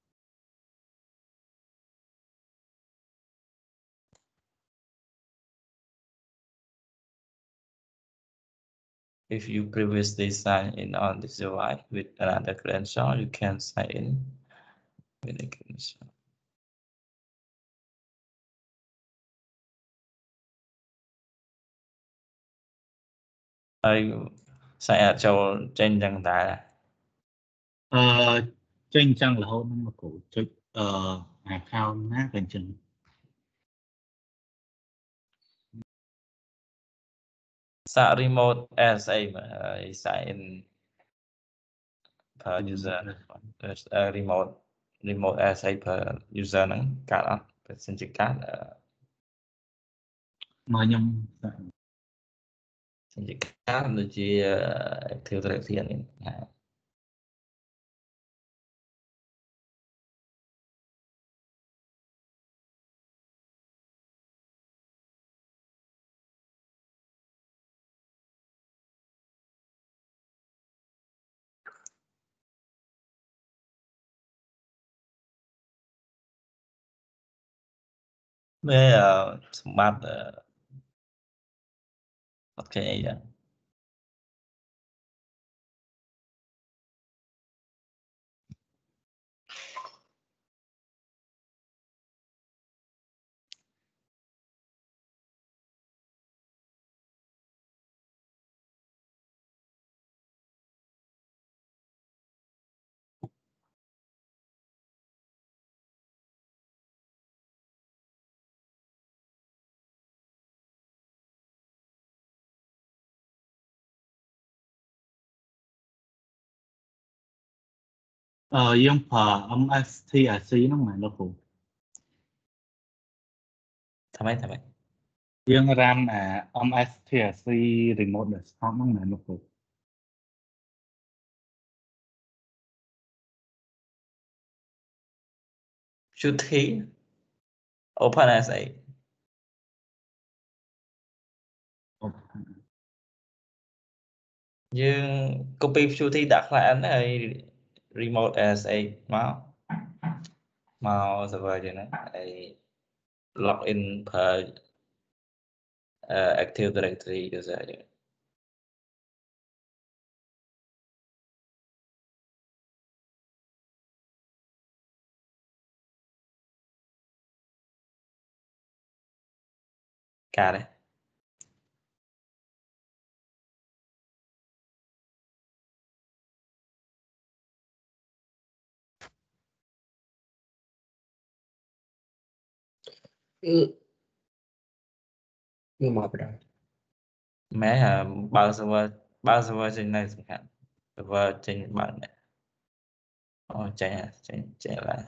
if you previously signed in on this device with another credential you can sign in with a credential ai sign cho trên trang tại trên trang là hôm mà cổ chơi account nát gần chừng sa remote as a sign in per user remote as a per user nắng cả đó xin chữ cát mà nhung xin chữ cát là chỉ thiếu thực hiện mấy smart ok យើងប្រើ MSTRC ហ្នឹងមែនលោកគ្រូថាម៉េចយើង run អា MSTRC remote desktop ហ្នឹងមែនលោកគ្រូ Qt OpenSA យើង copy Qt ដាក់ client ហើយ remote SA មក server យើងហ្នឹងហើយ login ប្រើ Active Directory user យើង ការទេវាមកបណ្ដោយម៉ែបើ server ចេញនៅសំខាន់ server ចេញបើនេះអូចេញឡើយ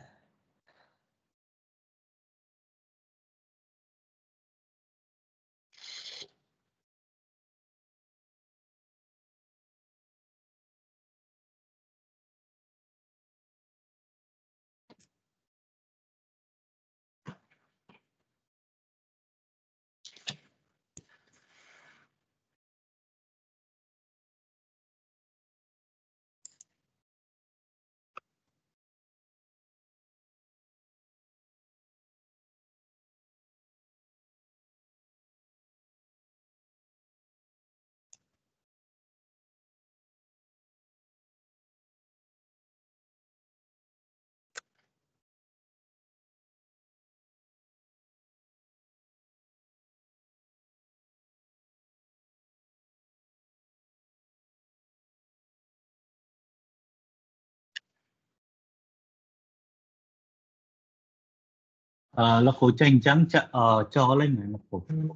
លោកគ្រូចេញអញ្ចឹងចូលលេងមែនលោកគ្រូ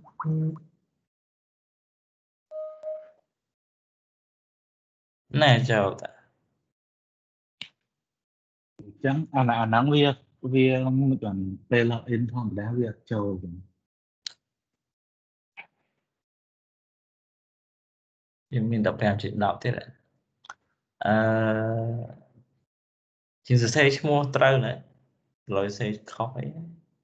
ណែចូលតាអញ្ចឹងអាហ្នឹងវាមិនទាន់ពេល login ធម្មតាវាអត់ចូលអញ្ចឹងយើងមាន 15 ជា 10 ទៀតជាងសរសេរឈ្មោះត្រូវណែលុយសេខុសអី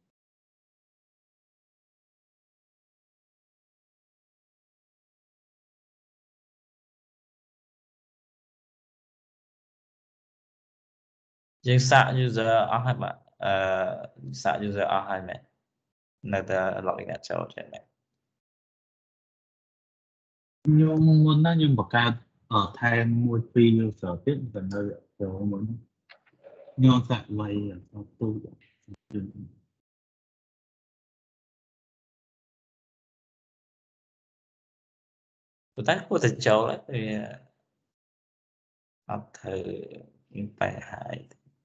យើងសាក user អស់ហើយបាទសាក user អស់ហើយមែននៅតែ login អត់ចូលចឹងមែនខ្ញុំមុនណាខ្ញុំបង្កើតថែមមួយពីរ user ទៀតតែនៅចូលមុនខ្ញុំសាក់វាយទូតែគួរតែចូលហើយវាអត់ធ្វើបញ្ហាអី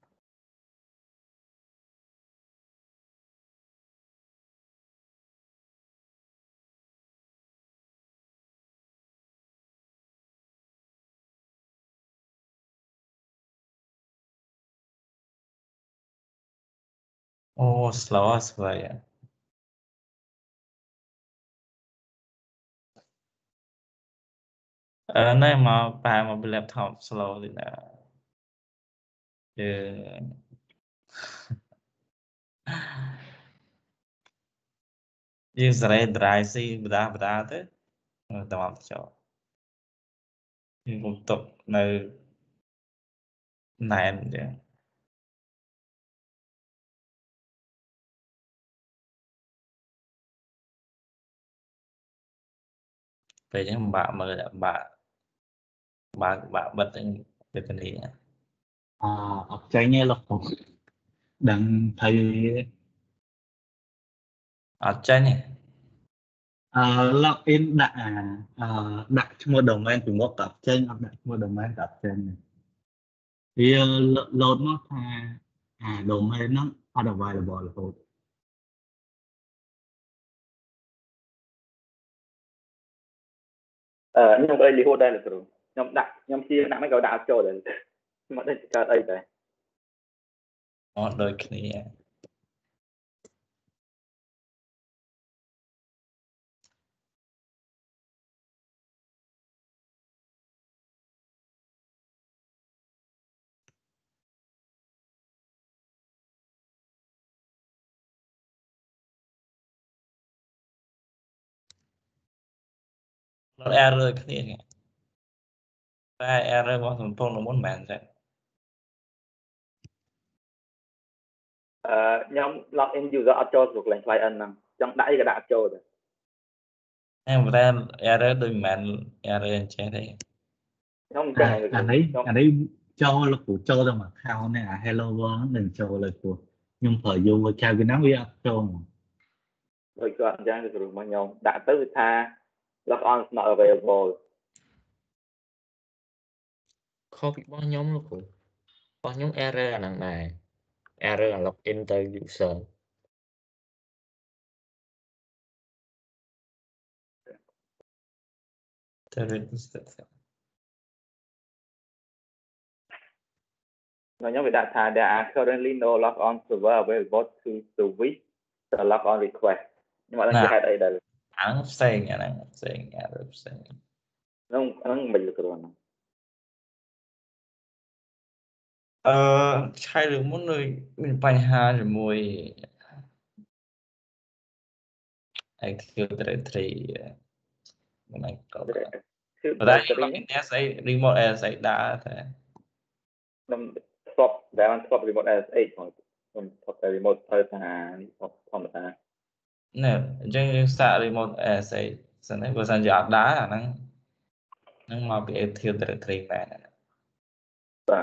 អូ slow ស្វ័យណែមកបែរមកពី laptop slow តិចណាយើងសេរី drive C បដាទៅតមកចូលយើងកុំទុកនៅណែនចឹងពេលចឹងបាក់មើលបាក់បិទហ្នឹងពេលទៅនេះអត់ចេញទេលោកគ្រូដឹងថាអត់ចេញទេ login ដាក់ឈ្មោះ domain ពីមុខក៏អត់ចេញអត់ដាក់ឈ្មោះ domain ក៏អត់ចេញវា load មកថាdomain ហ្នឹងអត់ available រហូតខ្ញុំអីរហូតដែរលោកគ្រូខ្ញុំជាដាក់មិនក៏ដាក់អត់ចូលដែរមកដូចកើតអីដែរអត់ដូចគ្នារត់ error គ្នាតែ error របស់សំភងនោះមិនមែនទេខ្ញុំ log in user អត់ចូលក្នុង client ហ្នឹងចង់ដាក់អីក៏ដាក់ចូលទៅតែតែ error ដូចមិនមែន error អញ្ចឹងទេខ្ញុំអញ្ចឹងហើយអានេះចូលលោកគ្រូចូលទៅមួយ account នេះអា Hello World នឹងចូលលើគ្រូខ្ញុំប្រើ user ចៅពីណាវាអត់ចូលដូចគាត់អញ្ចឹងគឺគ្រូរបស់ខ្ញុំដាក់ទៅវាថា log on is not available ខុសពីរបស់ខ្ញុំលោកគ្រូរបស់ខ្ញុំ error អាហ្នឹងដែរ error login ទៅ user ទៅ register ខ្ញុំវាដាក់ថា there are currently no log on server available to service the log on request ខ្ញុំអត់ដឹងជាហេតុអីដែរអាហ្នឹងផ្សេងអាហ្នឹងផ្សេង error ផ្សេងហ្នឹងមិនលោកគ្រូហ្នឹងឆៃលើមុនដូចមានបញ្ហាជាមួយ Active Directory មិនក៏តែខ្ញុំមានស្អី remote SSH ដែរតែខ្ញុំធ្លាប់ដែលបានធ្លាប់ remote SSH ខ្ញុំធ្លាប់តែ remote ទៅថាធម្មតាណែអញ្ចឹងយើងសាក remote SSH សិនទេបើសិនជាអត់ដែរអាហ្នឹងមកពី Active Directory មែនបាទ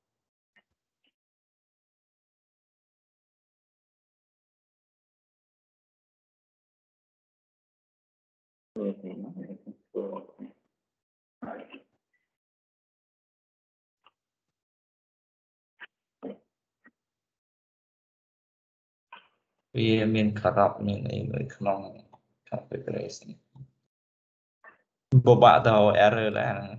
វាមាន corrupt មានអីមួយក្នុង configuration ពិបាកទៅ error ដែរហ្នឹង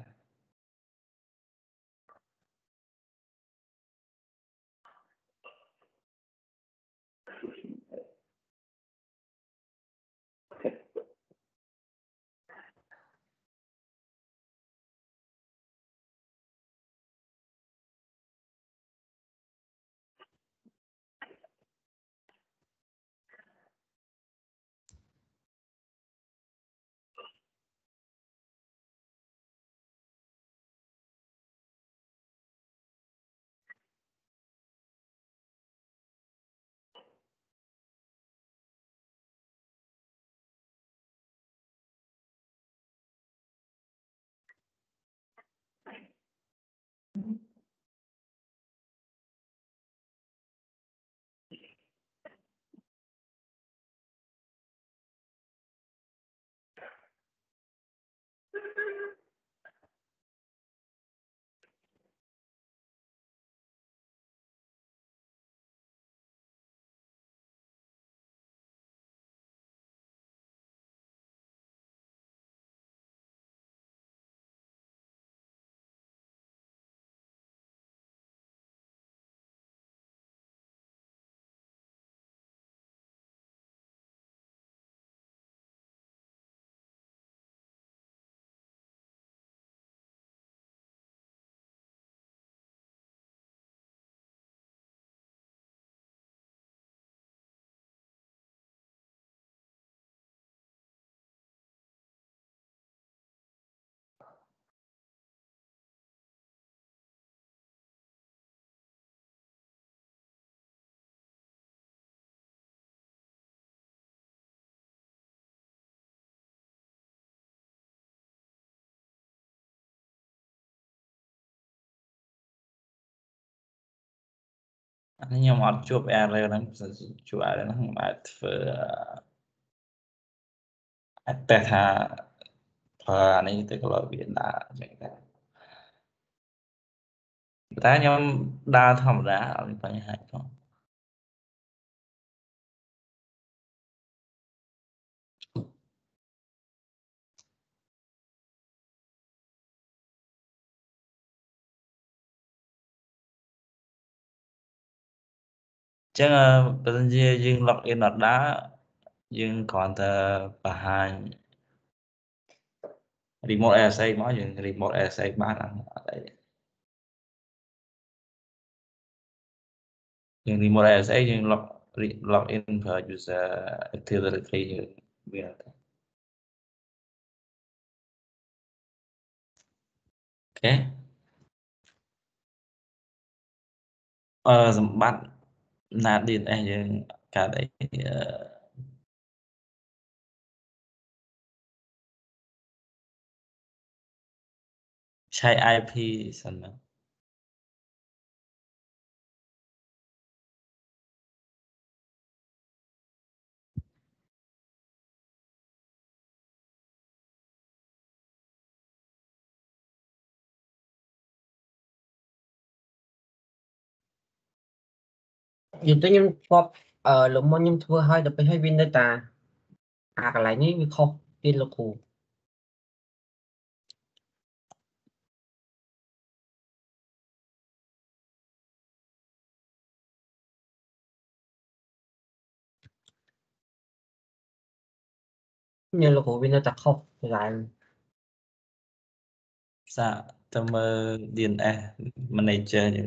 អានេះខ្ញុំអត់ជួប error ហ្នឹងបើជួប error ហ្នឹងខ្ញុំអាចធ្វើអាចតែថាប្រើអានេះទៅក៏វាដើរអញ្ចឹងដែរតែខ្ញុំដើរធម្មតាអត់មានបញ្ហាផង Chắc bây giờ dương login ở đó dương còn bà hai remote RSA nói dương remote RSA bán ở đây dương remote RSA dương login per user active directory dương okសម្បត្តិណា DNS យើងកើតអីឆែក IP សិនណាយើងទៅខ្ញុំធ្លាប់លោកមុនខ្ញុំធ្វើឲ្យដល់ពេលឲ្យវានៅតាកន្លែងនេះវាខុសទៀតលោកគ្រូញ៉ឹងលោកគ្រូវានៅតែខុសកន្លែងសាកទៅមើល DNS manager យើង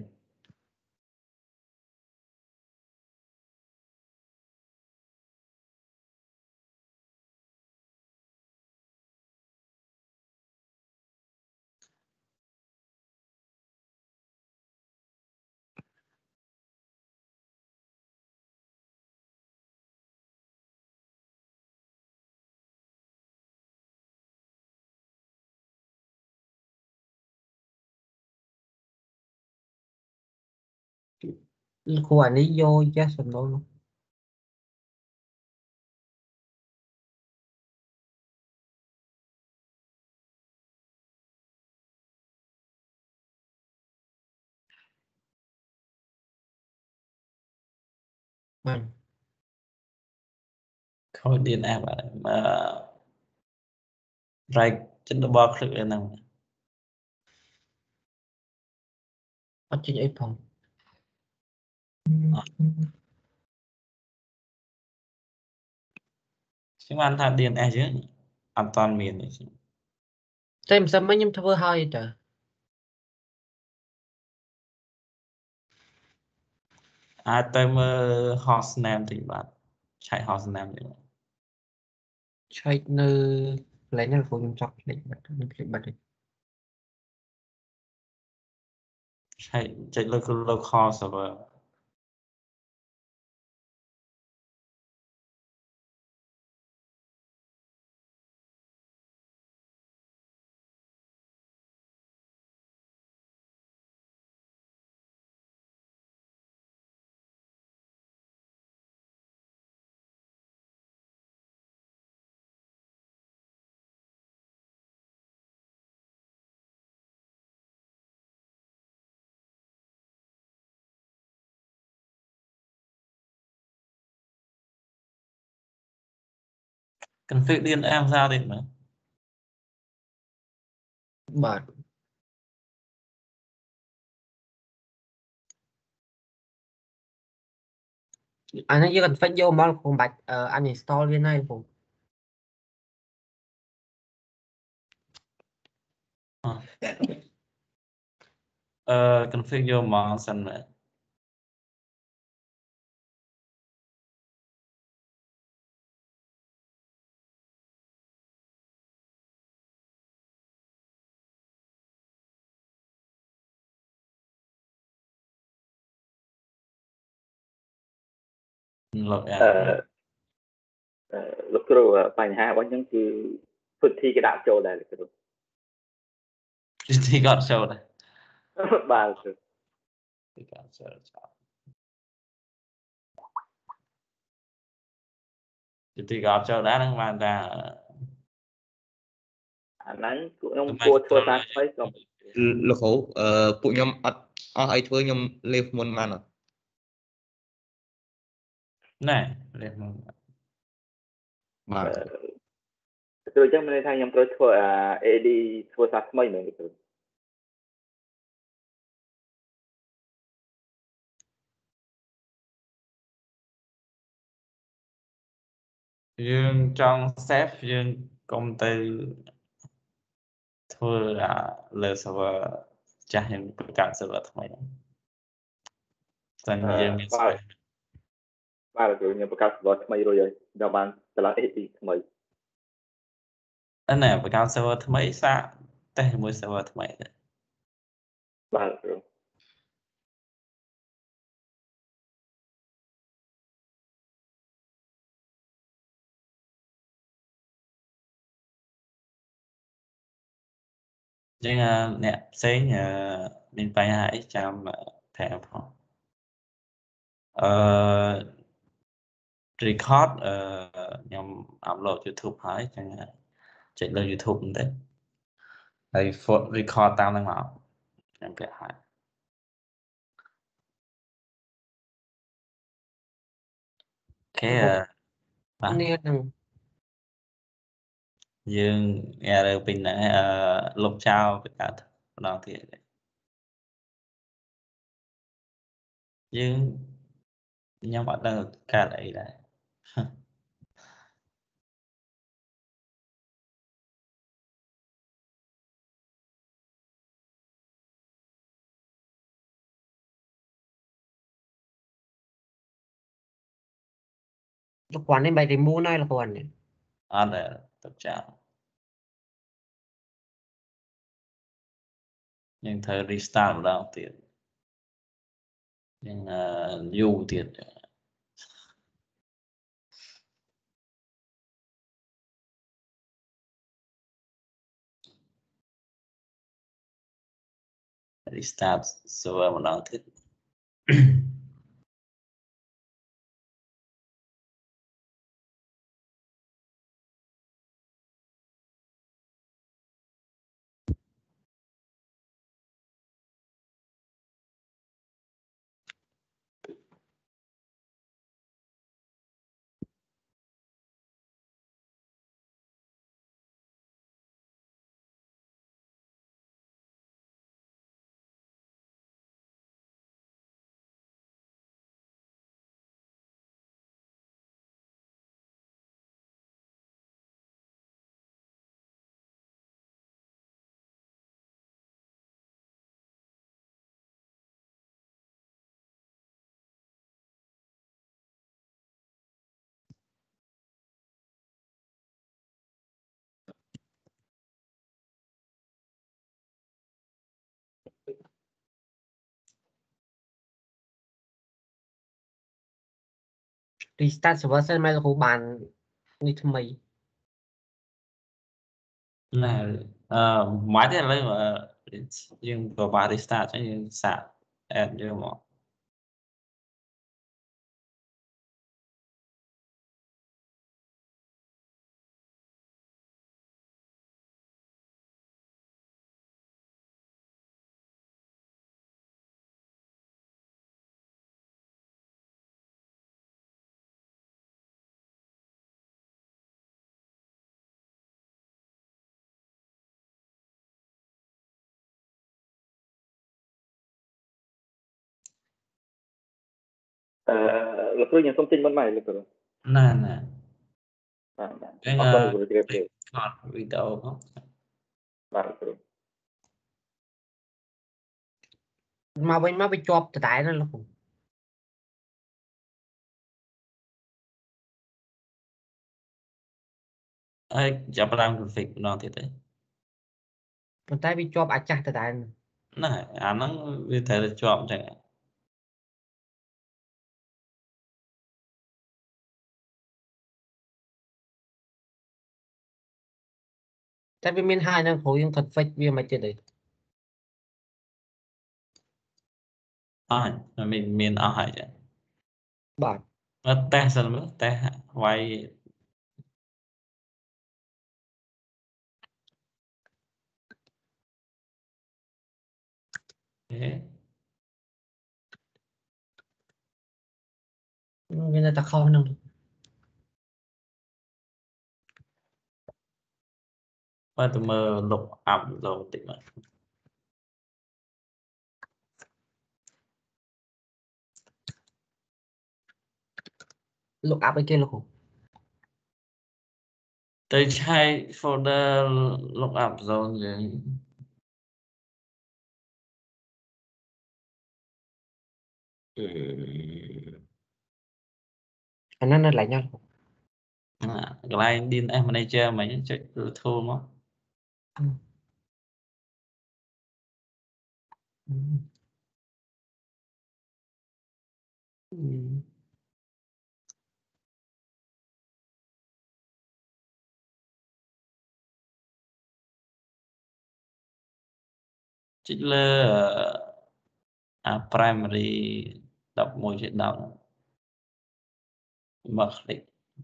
លោកគ្រូអានេះយក yes or no បាទខូច DNS បាទright ចិត្តរបស់ click ហ្នឹងអត់ចេញអីផងខ្ញុំបានថា DNS យើងអត់តាន់មានទេតែមិនសិនមកខ្ញុំធ្វើឲ្យទៅអាចទៅមើល host name តិចបាទឆែក host name តិចឆែកនៅកន្លែងហ្នឹងខ្ញុំចង់ភ្លេចបាត់ខ្ញុំភ្លេចបាត់ឆែកចុចលើ local server config DNS saoទៀតមើលបាទ អានេះយើង config យកមកខ្ញុំបាច់uninstall វាណាខ្ញុំ config យកមកសិនមើល log out លោកគ្រូបញ្ហារបស់ខ្ញុំគឺពុទ្ធីគេដាក់ចូលដែរលោកគ្រូទីគាត់ចូលដែរបាទគ្រូទីគាត់ចូលទីគាត់ចូលដែរហ្នឹងបានថាអាហ្នឹងខ្ញុំគួរធ្វើតាមស្វ័យក៏លោកគ្រូពួកខ្ញុំអត់អស់អីធ្វើខ្ញុំលេបមុនបានអត់ណែលេខមកបាទគ្រូអញ្ចឹងមានន័យថាខ្ញុំត្រូវធ្វើ AD ធ្វើសារថ្មីមែនទេគ្រូអ dương trong sếp dương công ty thưa là server chắc những các server thôi tên dương miền Và rồi nhưng mà các server thay rồi giờ bạn từ là AT thay anh này các server thay sao tên mỗi server thay và rồi nhưng nè xây mình phải hãy chăm thẻ phòng record nhằm upload YouTube hãy chẳng chạy lên YouTube cũng thế hay record tao đang bảo em kể hãy cái bạn nè đừng dương nghe được bình này lục trao với cả đó thì dương nhưng mà đang cả đấy đấy lúc quản nên bài thì mua này là quản này để lục trao nhưng thời restart một đầu tiền nhưng dù tiền restart server một đầu tiền restart server sẽ mai là của bạn như thế mày là máy thì lấy mà nhưng có ba restart cho nhưng sạc em như mà lập rồi những thông tin bên mày lập rồi nè nè cái con rồi cái còn video không rồi mà bên mà bị chọp từ tại nó là cũng ấy chập làm config nó thì đấy mình tay bị chọp chặt từ tại này nó vì thế là chọn chẳng hạn tại vì mình hai nó khối yung config vì mà chưa đấy mình ở hải chẳng bạn nó té sao nữa té quay thế vì người ta không năng và tôi mơ lục ẩm rồi tí mà lúc áp cái kia là cũng tới chạy folder lookup zone vậy. anh nó lại nhau Client DNS manager mấy chạy tool nó. Chích lơ primary đọc môi chuyện đọc mở click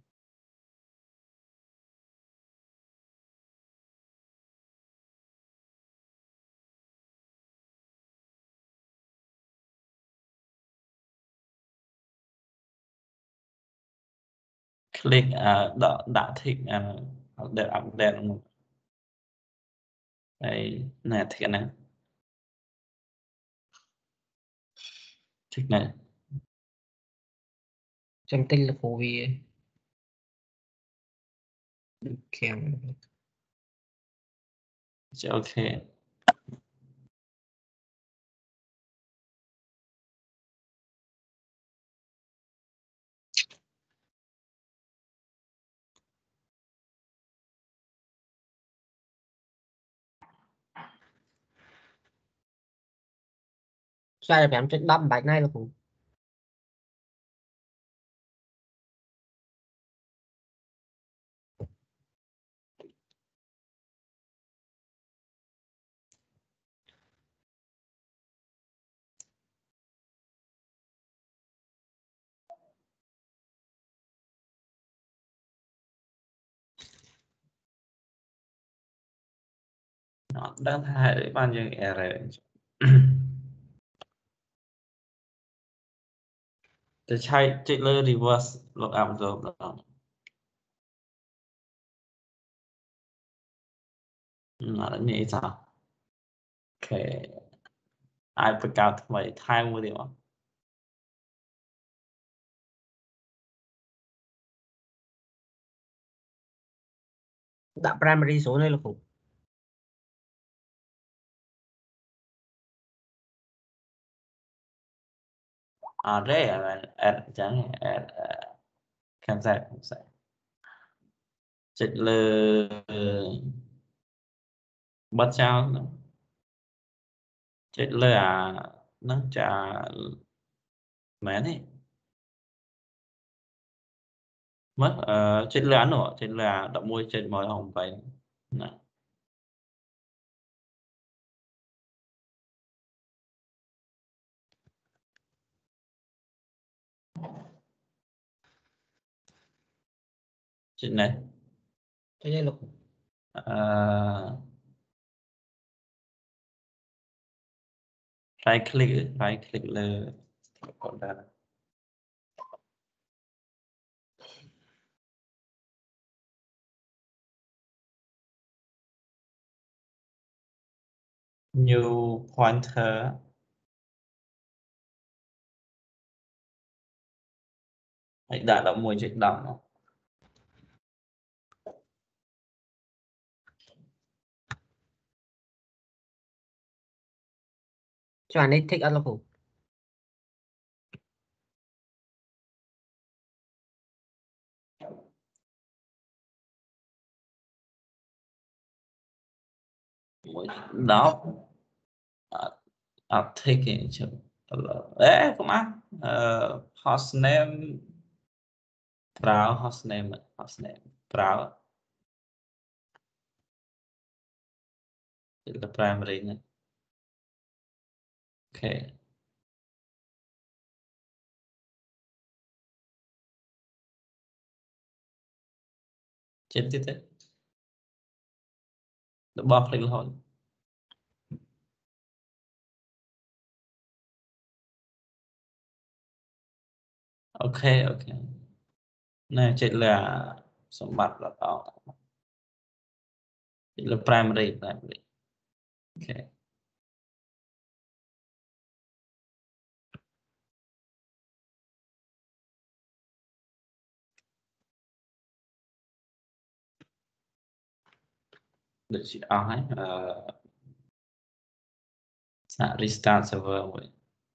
click đã thích để update một đây nè thích này thích này trong tin là phổ vì kèm ok sai là em trên đâm bài này là phổ nó đang thay bao nhiêu error để chạy chích lơ reverse lookup rồi đó nó là như sao ok ai phải cao mấy thay một điều đã primary số này là phổ đây là chẳng không sai chích lơ bắt chao chích lơ nó trả mẹ này mất chích lơ nữa chích lơ đọc môi trên môi hồng vậy nè chích này cho nên là right click lơ còn ra new pointer hãy đã đọc môi trên đọc cho anh ấy thích ăn là phổ đó thích chứ đấy cũng hostname hostname browse là primary này ok chết tiếp đấy được bỏ click thôi ok ok này chết là sum mặt là đó là primary ok được chị ấy restart server rồi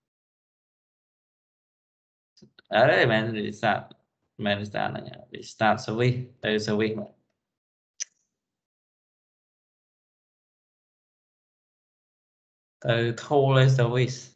đấy mình restart này restart service từ service mà từ thu lên service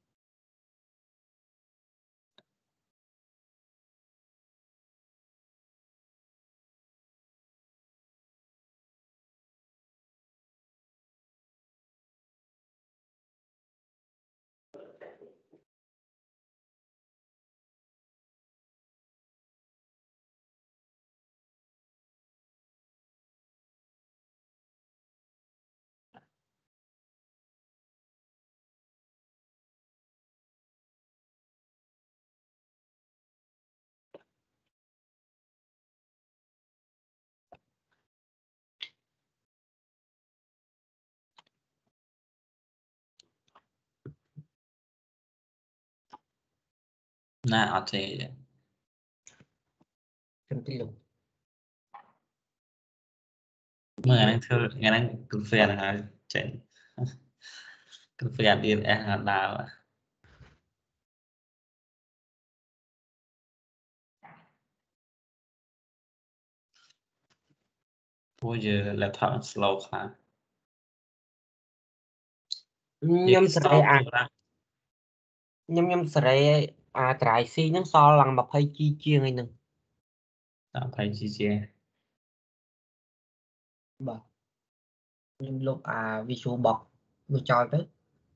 nè ở thì Chấm tin lục. mà ngày nay cứ phê là chạy cứ phê đi em đào bây giờ laptop slow khá Nhâm sợi stop được ra nhâm sợi trái xi nó so lần mà hay chi chia ngay nè. tạm phải chi chia Bà. Nhưng lúc visual box nó cho đấy.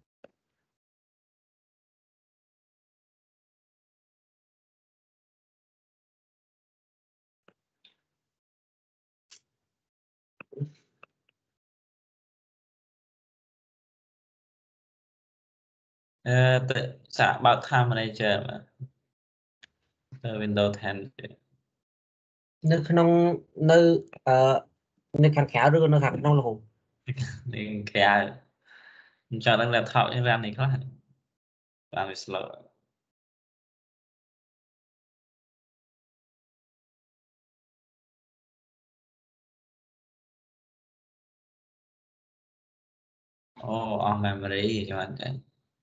xã bảo tham manager mà từ Windows 10 Nơi không nơi nơi khăn khéo rồi nơi khăn trong là hồn. nên kẻ cho đang laptop như RAM này có làm slow on memory cho anh chạy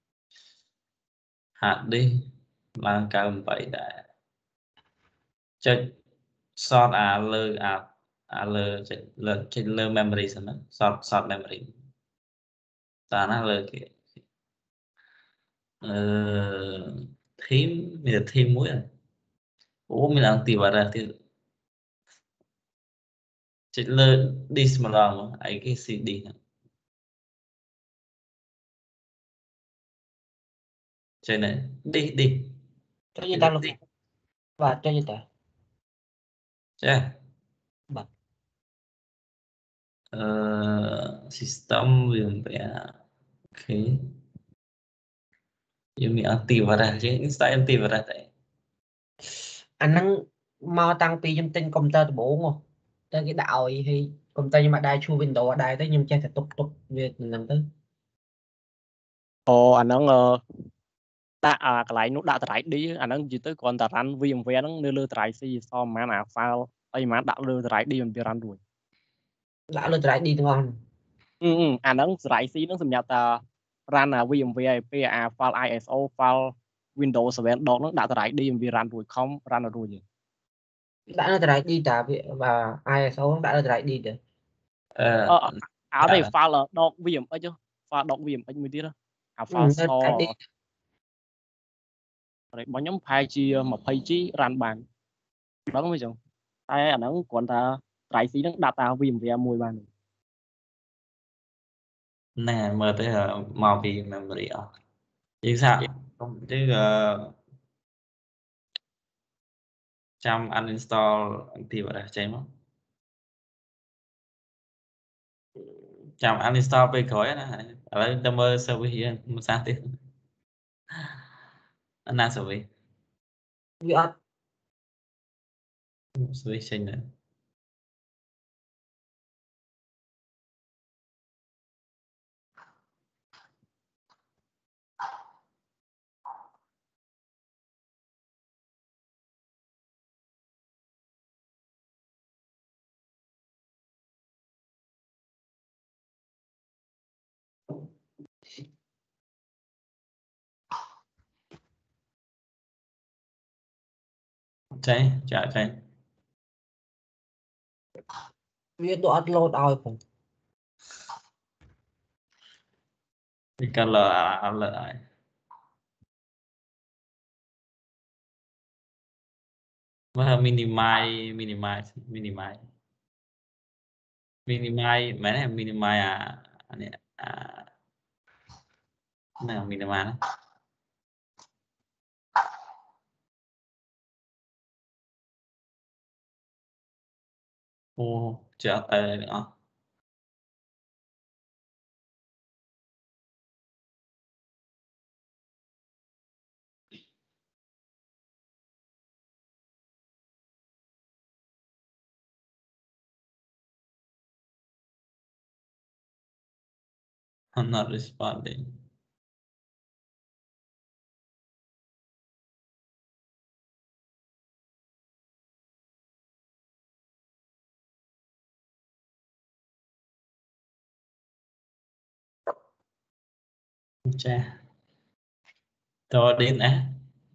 hạt đi mang cao 7 đã chơi short lơ lơ trên lơ memory xong đó short memory ta nó lơ kìa thím bây giờ thêm mũi mình làm tìm vào ra thì trên lơ đi mà làm ấy cái CD trên này đi Cho gì ta luôn. Và cho gì ta. chứ system dùng về ok dùng mình tìm vào ra chứ install em tìm vào ra đấy Anh nắng mau tăng pi trong tin công tơ bổ không? Tới cái đạo ấy thì công tơ nhưng mà đai chu Windows ở đây tới nhưng chơi phải tục việc làm tới. anh nó đã cái lại nó đã tải đi anh nó chỉ tới còn ta run VMware nó đưa lơ tải gì so mà file ấy mà đã lơ tải đi mình run rồi Đã lên tải đi ngon. anh nó tải gì nó xâm nhập ta run VMware file ISO file Windows 7 đó nó đã tải đi mình run rồi không run rồi gì Đã lên tải đi ta và ISO đã lên tải đi được. ở đây file là đọc VM ấy chứ file đọc VM mới biết đó file store đấy bọn nhóm file chia một page run bàn đó mới chừng ai anh nó còn ta tải gì nó data VMware mùi bàn nè mở tới màu vì memory chứ sao không chứ chăm uninstall tìm vào đây chạy mất chăm uninstall về khỏi này ở đây tâm mơ service một sáng tiếp anh đang service service này chạy chạy chạy Vì tôi upload ao cũng thì cái là mà minimize mấy này minimize anh ấy nào minimize đấy. Ô chợ tệ nữa I'm not responding. Chà cho đến á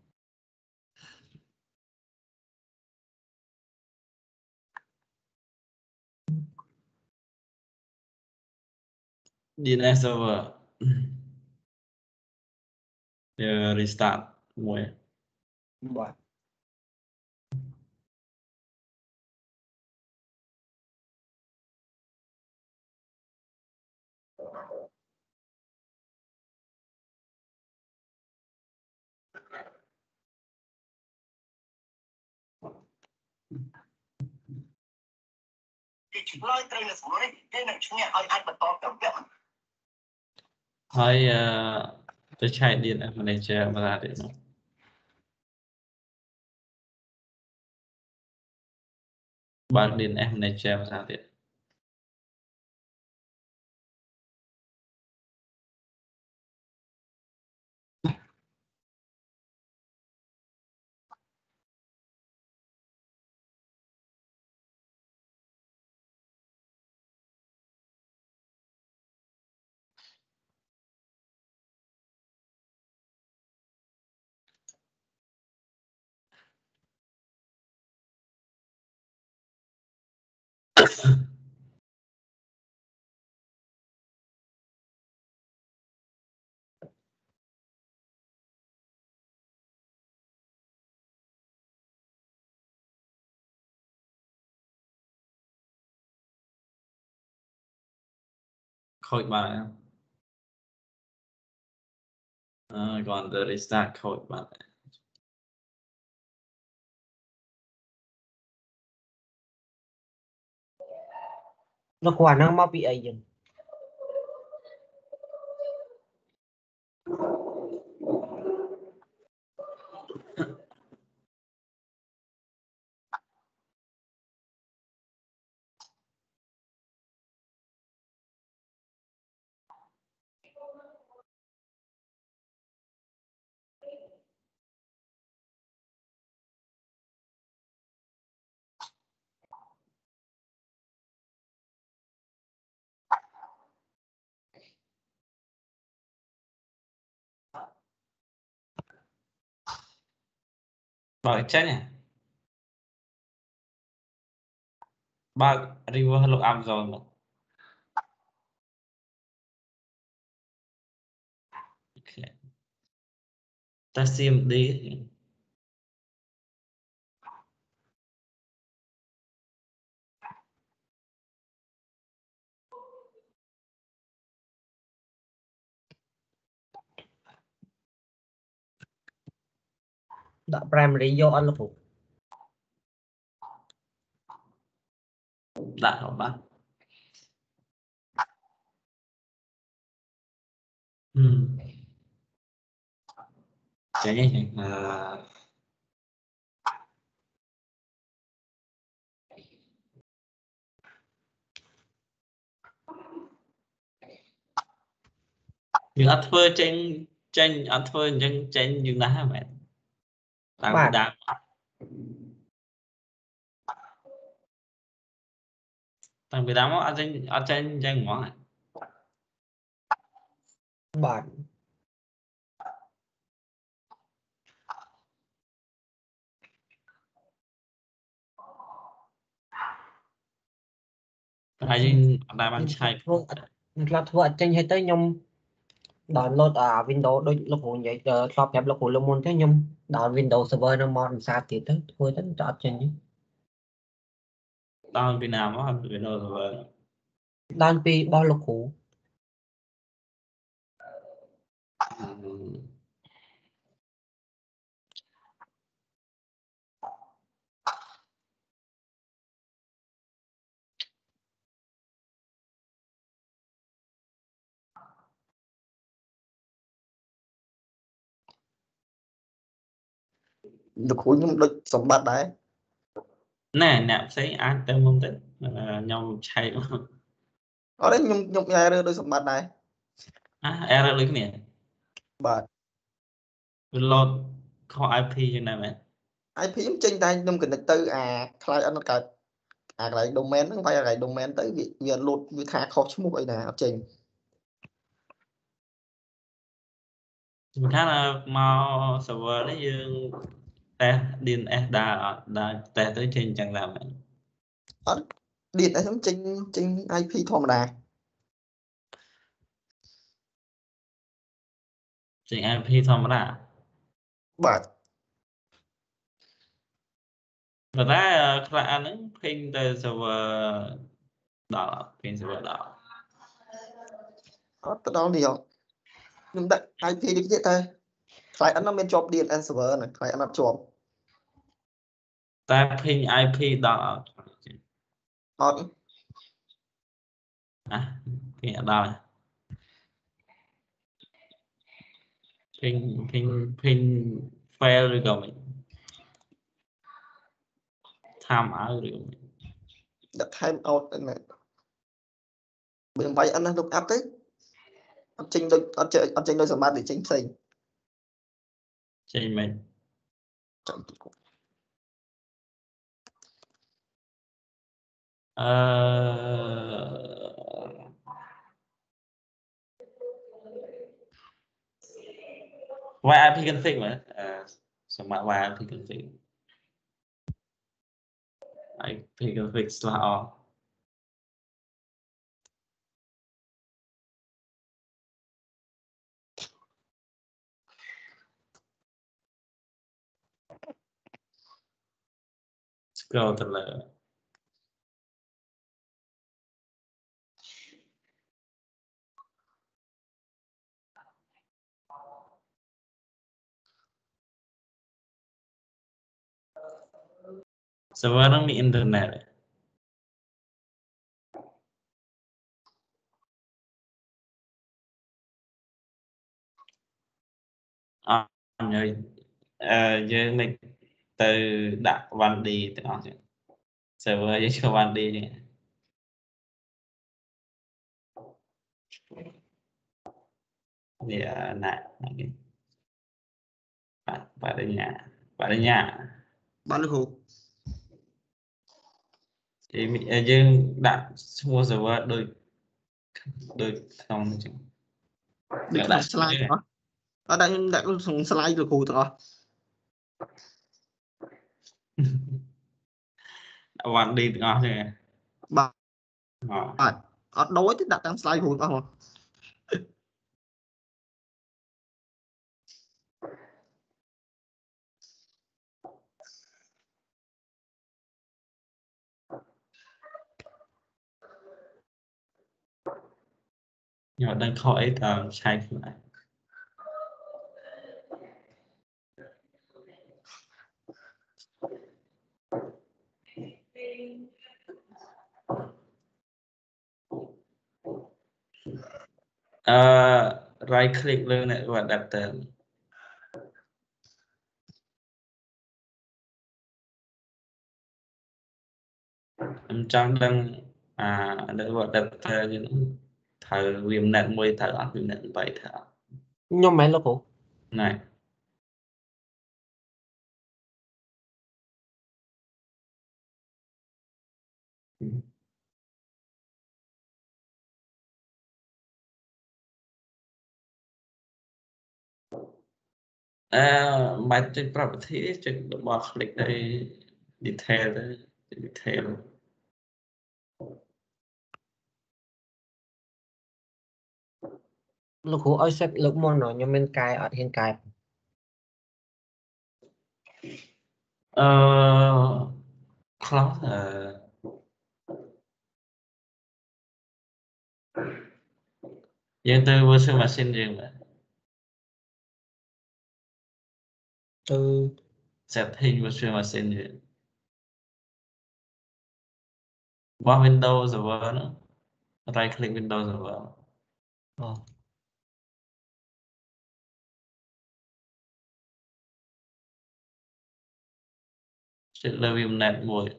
DNS server restart mùi Vâng. ហើយទៅឆែក DNS manager មកថាទៀតនោះបើក DNS manager មកថាទៀត ខូចបាត់ហើយគាត់ទៅ restart ខូចបាត់ Nó quả năng mà bị ấy dừng. បើចេញបើក reverse look Amazon មកតែ CMD Đã primary vô anh là phụ. ដាក់របស់បាត់ចេញចេញយើងអត់ធ្វើចេញអត់ធ្វើអញ្ចឹងចេញយូរណាស់ហើយមែនតាំងពីដើមតាំងពីដើមមកអត់ចេញអញ្ចឹងហ្មងបាទហើយយើងអត់ដែរបានខ្ញុំឆែកធ្លាប់ធ្វើអត់ចេញហើយទៅខ្ញុំ download Windows ដូចលោកគ្រូនិយាយធ្លាប់ប្រាប់លោកគ្រូលើមុនទៅខ្ញុំ download Windows Server នៅមកភាសាទៀតទៅធ្វើទៅអត់ចេញទេដល់ពីណាមក Windows Server ដល់ពីបោះលោកគ្រូលោកគ្រូខ្ញុំដូចសម្បត្តិដែរណែអ្នកផ្សេងអាចទៅមុំទៅខ្ញុំឆែកអត់ទេខ្ញុំញ៉ែរើដូចសម្បត្តិដែរ error ដូចគ្នាបាទ load ខុស IP យ៉ាងណាមែន IP ខ្ញុំចេញតែខ្ញុំ connect ទៅអា client អត់កើតអាកន្លែង domain ហ្នឹងវាយកន្លែង domain ទៅវា load វាថាខុសឈ្មោះអីណាអត់ចេញសំខាន់មក server នេះយើង test DNS ដើរអត់ test ទៅចេញចឹងដែរមែនអត់ DNS ខ្ញុំចេញ IP ធម្មតាចេញ IP ធម្មតាបាទប៉ុន្តែ client ហ្នឹង ping ទៅ server ដល់ ping server ដល់អត់ទៅដល់នេះហ៎ខ្ញុំដាក់ IP នេះទៀតតែ client ហ្នឹងមានជាប់ DNS server ហ្នឹង client អត់ជាប់តែ ping IP ដល់អត់អត់ ping អត់ដល់ ping fail ឬក៏មិន time out ឬក៏មិនដាក់ time out ហ្នឹងបើខ្ញុំបាយអត់ណាស់ look up ទៅអត់ចេញដូចអត់ចេញដូចសម្បត្តិទេចេញផ្សេងចេញមិន YIP config មើលសម្រាប់ YIP config IP config /r scroll ទៅលើ server ហ្នឹងមាន internet អត់យើងមិនទៅដាក់ 1D ទាំងអស់ចឹង server យើងចូល 1D ចឹងនេះណានេះបរិញ្ញាបានលោកគ្រូយើងដាក់ឈ្មោះ server ដូចក្នុងចឹងដូចដាក់ slide អត់អត់ដាក់ខ្ញុំដាក់ក្នុង slide លោកគ្រូទាំងអស់ 1D ទាំងអស់ចឹងបាទអត់ដូចទេដាក់តាម slide គ្រូទាំងអស់មកខ្ញុំអត់ដឹងខុសអីតើឆែកខ្លួនឯងright click លើ network adapter ខ្ញុំចង់ដឹងnetwork adapter យើងត្រូវវា net មួយត្រូវអត់វា net 3ត្រូវអត់ខ្ញុំមិនមែនលោកគ្រូណែ bài trên property trên bỏ click đây detail đấy detail លោកគ្រូឲ្យ set លើកមុនខ្ញុំមានកែអត់ហ៊ានកែ class dân từ virtual machine dương là từ setting virtual machine dương bỏ Windows server nữa right click Windows server sẽ là net mùi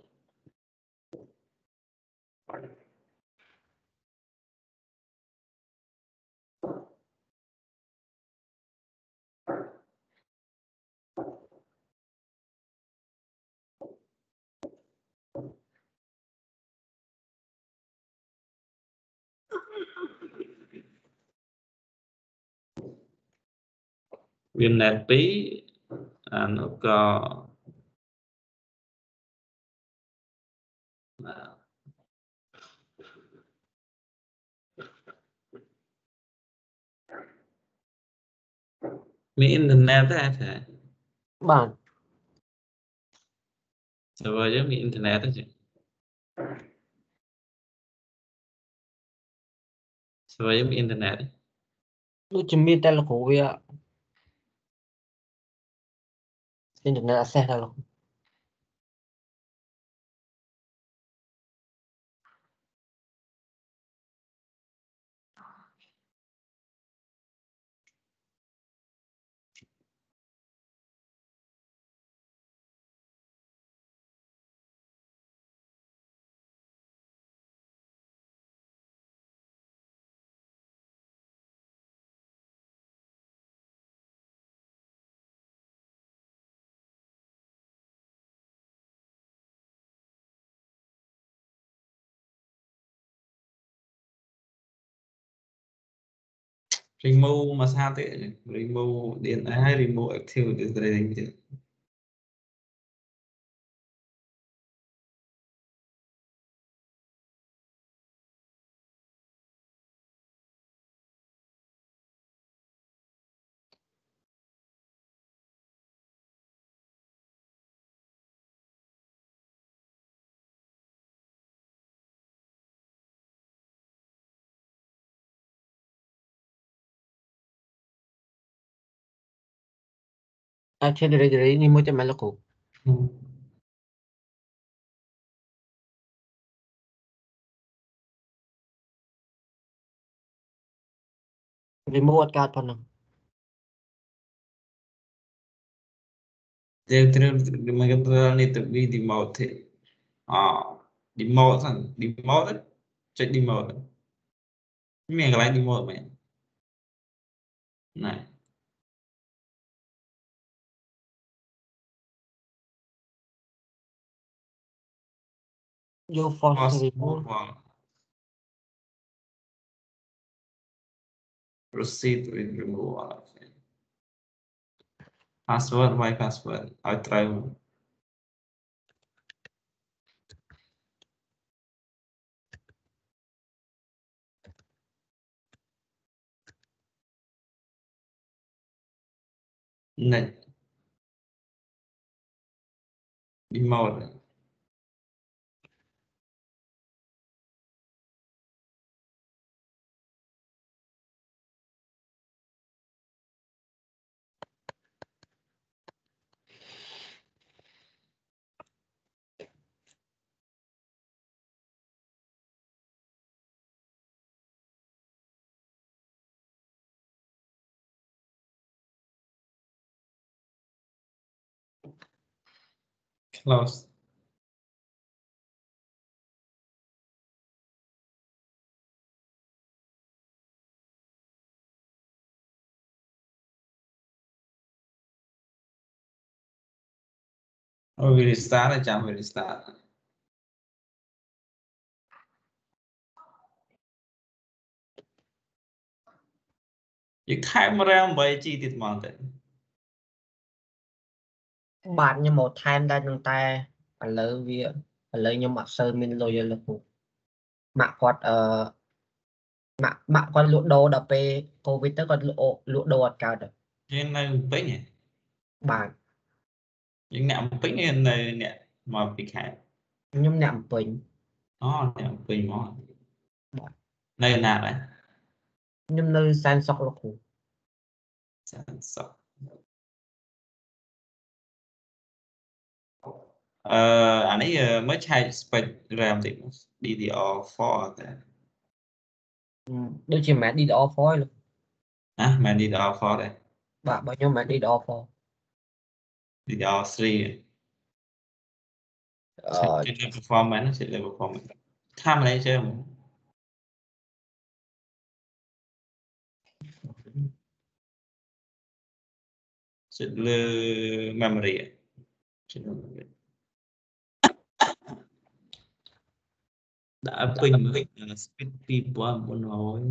Net tí nó có Mỹ internet á thế bạn server giống như internet đó chứ server giống như internet ấy. ដូចជាមានតែលោកគ្រូវា internet access ដល់លោក remove mà sao thế remove điện hay remove activity trading chứ active directory នេះមួយតែមិនលោកគ្រូ remove អត់កើតប៉ុណ្ណឹង mình cái này tự đi demote thế demote thằng demote đấy check demote mình cái này demote mày này vô force remove proceed with removal password my password I try này demote close we restart là chẳng we restart cái camera 8 chi tiết mà thế bạn như một time đây nâng tay lớn việc lớn như mặt sơn mình lôi lực cụ mạ quạt mạ quạt lụa đồ đập về covid tới còn lụa đồ ở cao được nhưng này bấy nhỉ bạn những nệm bấy nhỉ này nè mà bị khai nhưng nằm bình nệm bình mỏ này nè đấy nhưng nơi san sóc lực cụ sợ anh ấy mới chạy spec RAM thì DDR4 đôi khi mẹ đi đo phối luôn mà DDR4 đây bạn bao nhiêu mẹ đi đo phối DDR3 cái performance nó sẽ là performance tham này chơi không sẽ là memory đã pin speed pin của anh nói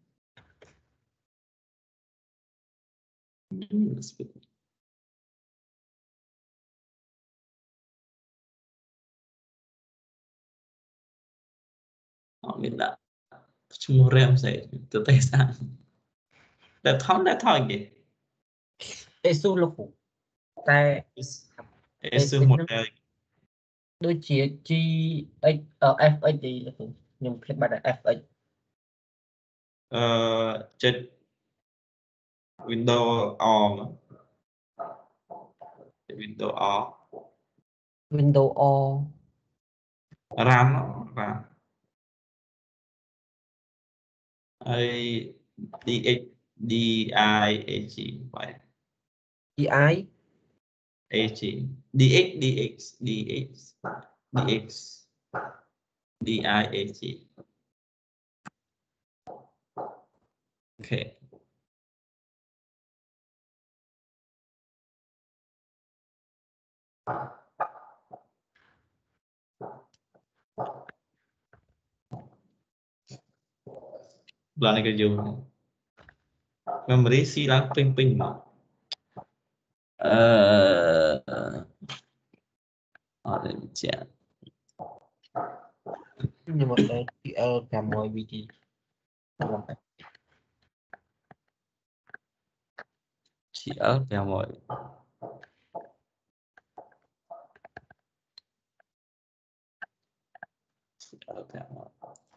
họ biết đã chúng RAM sẽ từ tay sang để thôi kì Asus lực cụ tay Asus một đời đôi chia chi FX đi lực cụ nhưng click bạn là FX trên Windows on Windows on Windows O RAM nó RAM ai DX DIAG vậy DI AG DX DIAG ok lần này cái dùng memory C là pin pin mà ở đây chả nhưng mà cái cả mọi vị trí chỉ ở theo mọi ở theo mọi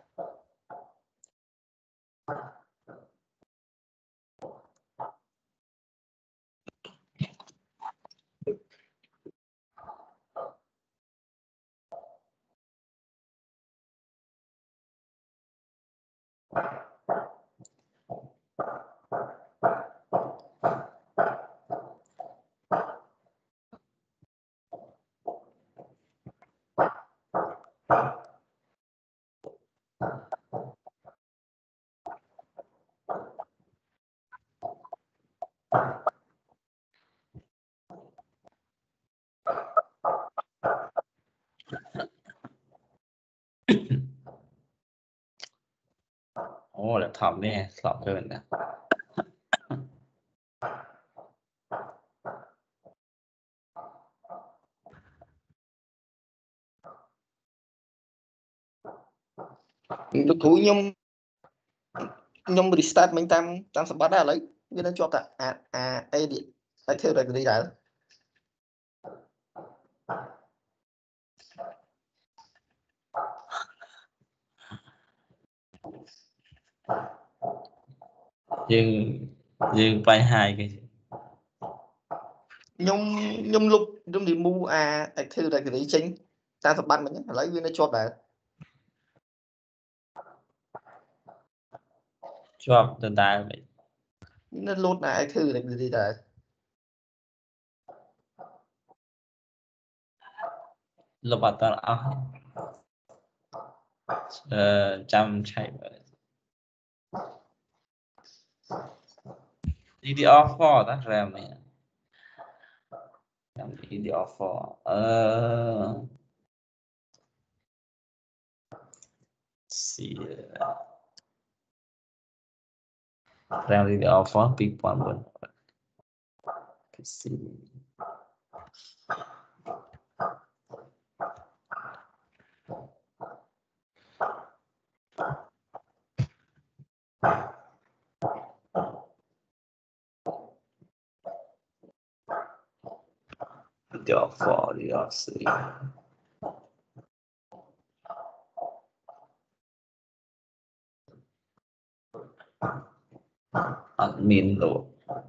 là thầm nè thầm hơn nè lực cụ nhung restart mình tam sắp bắt ra lấy cái nó cho ta edit lại theo rồi đi đã nhưng bay hai cái nhung lúc nhung đi mua theo rồi đi chính tam sắp bắt mình lấy cái nó cho ta cho tên ta vậy nó lốt là theo rồi đi đã lúc bắt đầu trăm chạy DDR4 đó RAM này DDR4 see RAM DDR4 big one see Điều phỏ điều sĩ admin lộ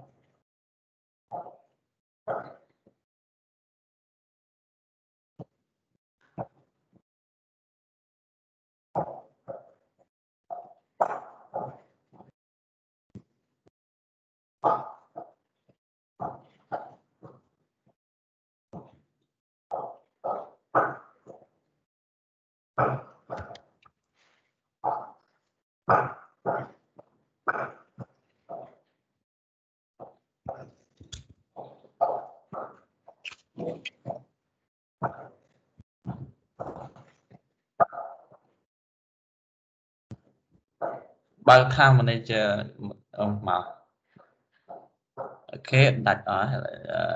bao tham manager ông màu ok đặt ở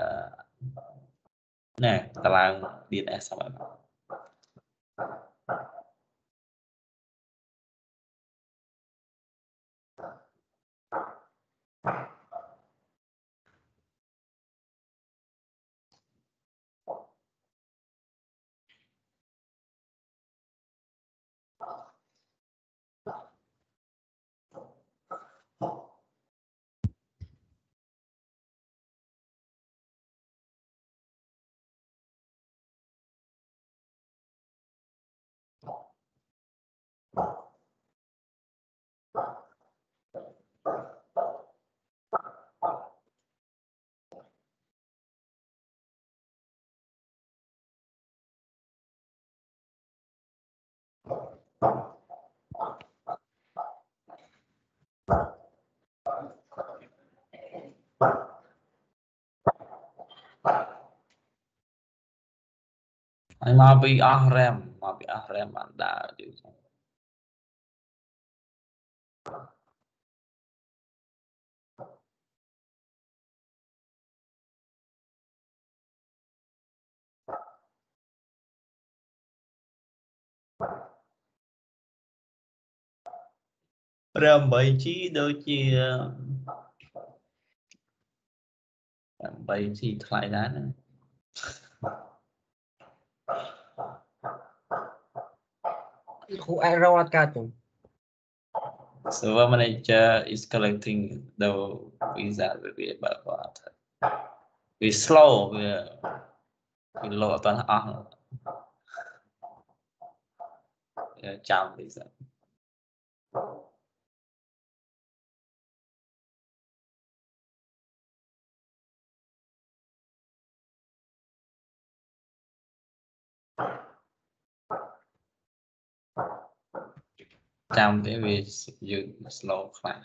nè tà lang DNS xong rồi anh mau bị rem bạn đã điều rem bảy chi đôi chi bảy chi lại đá nữa khu error ca chừng server manager is collecting the visa về bảo quả vì slow vì lộ toàn on chào visa chào thế vì dự slow khá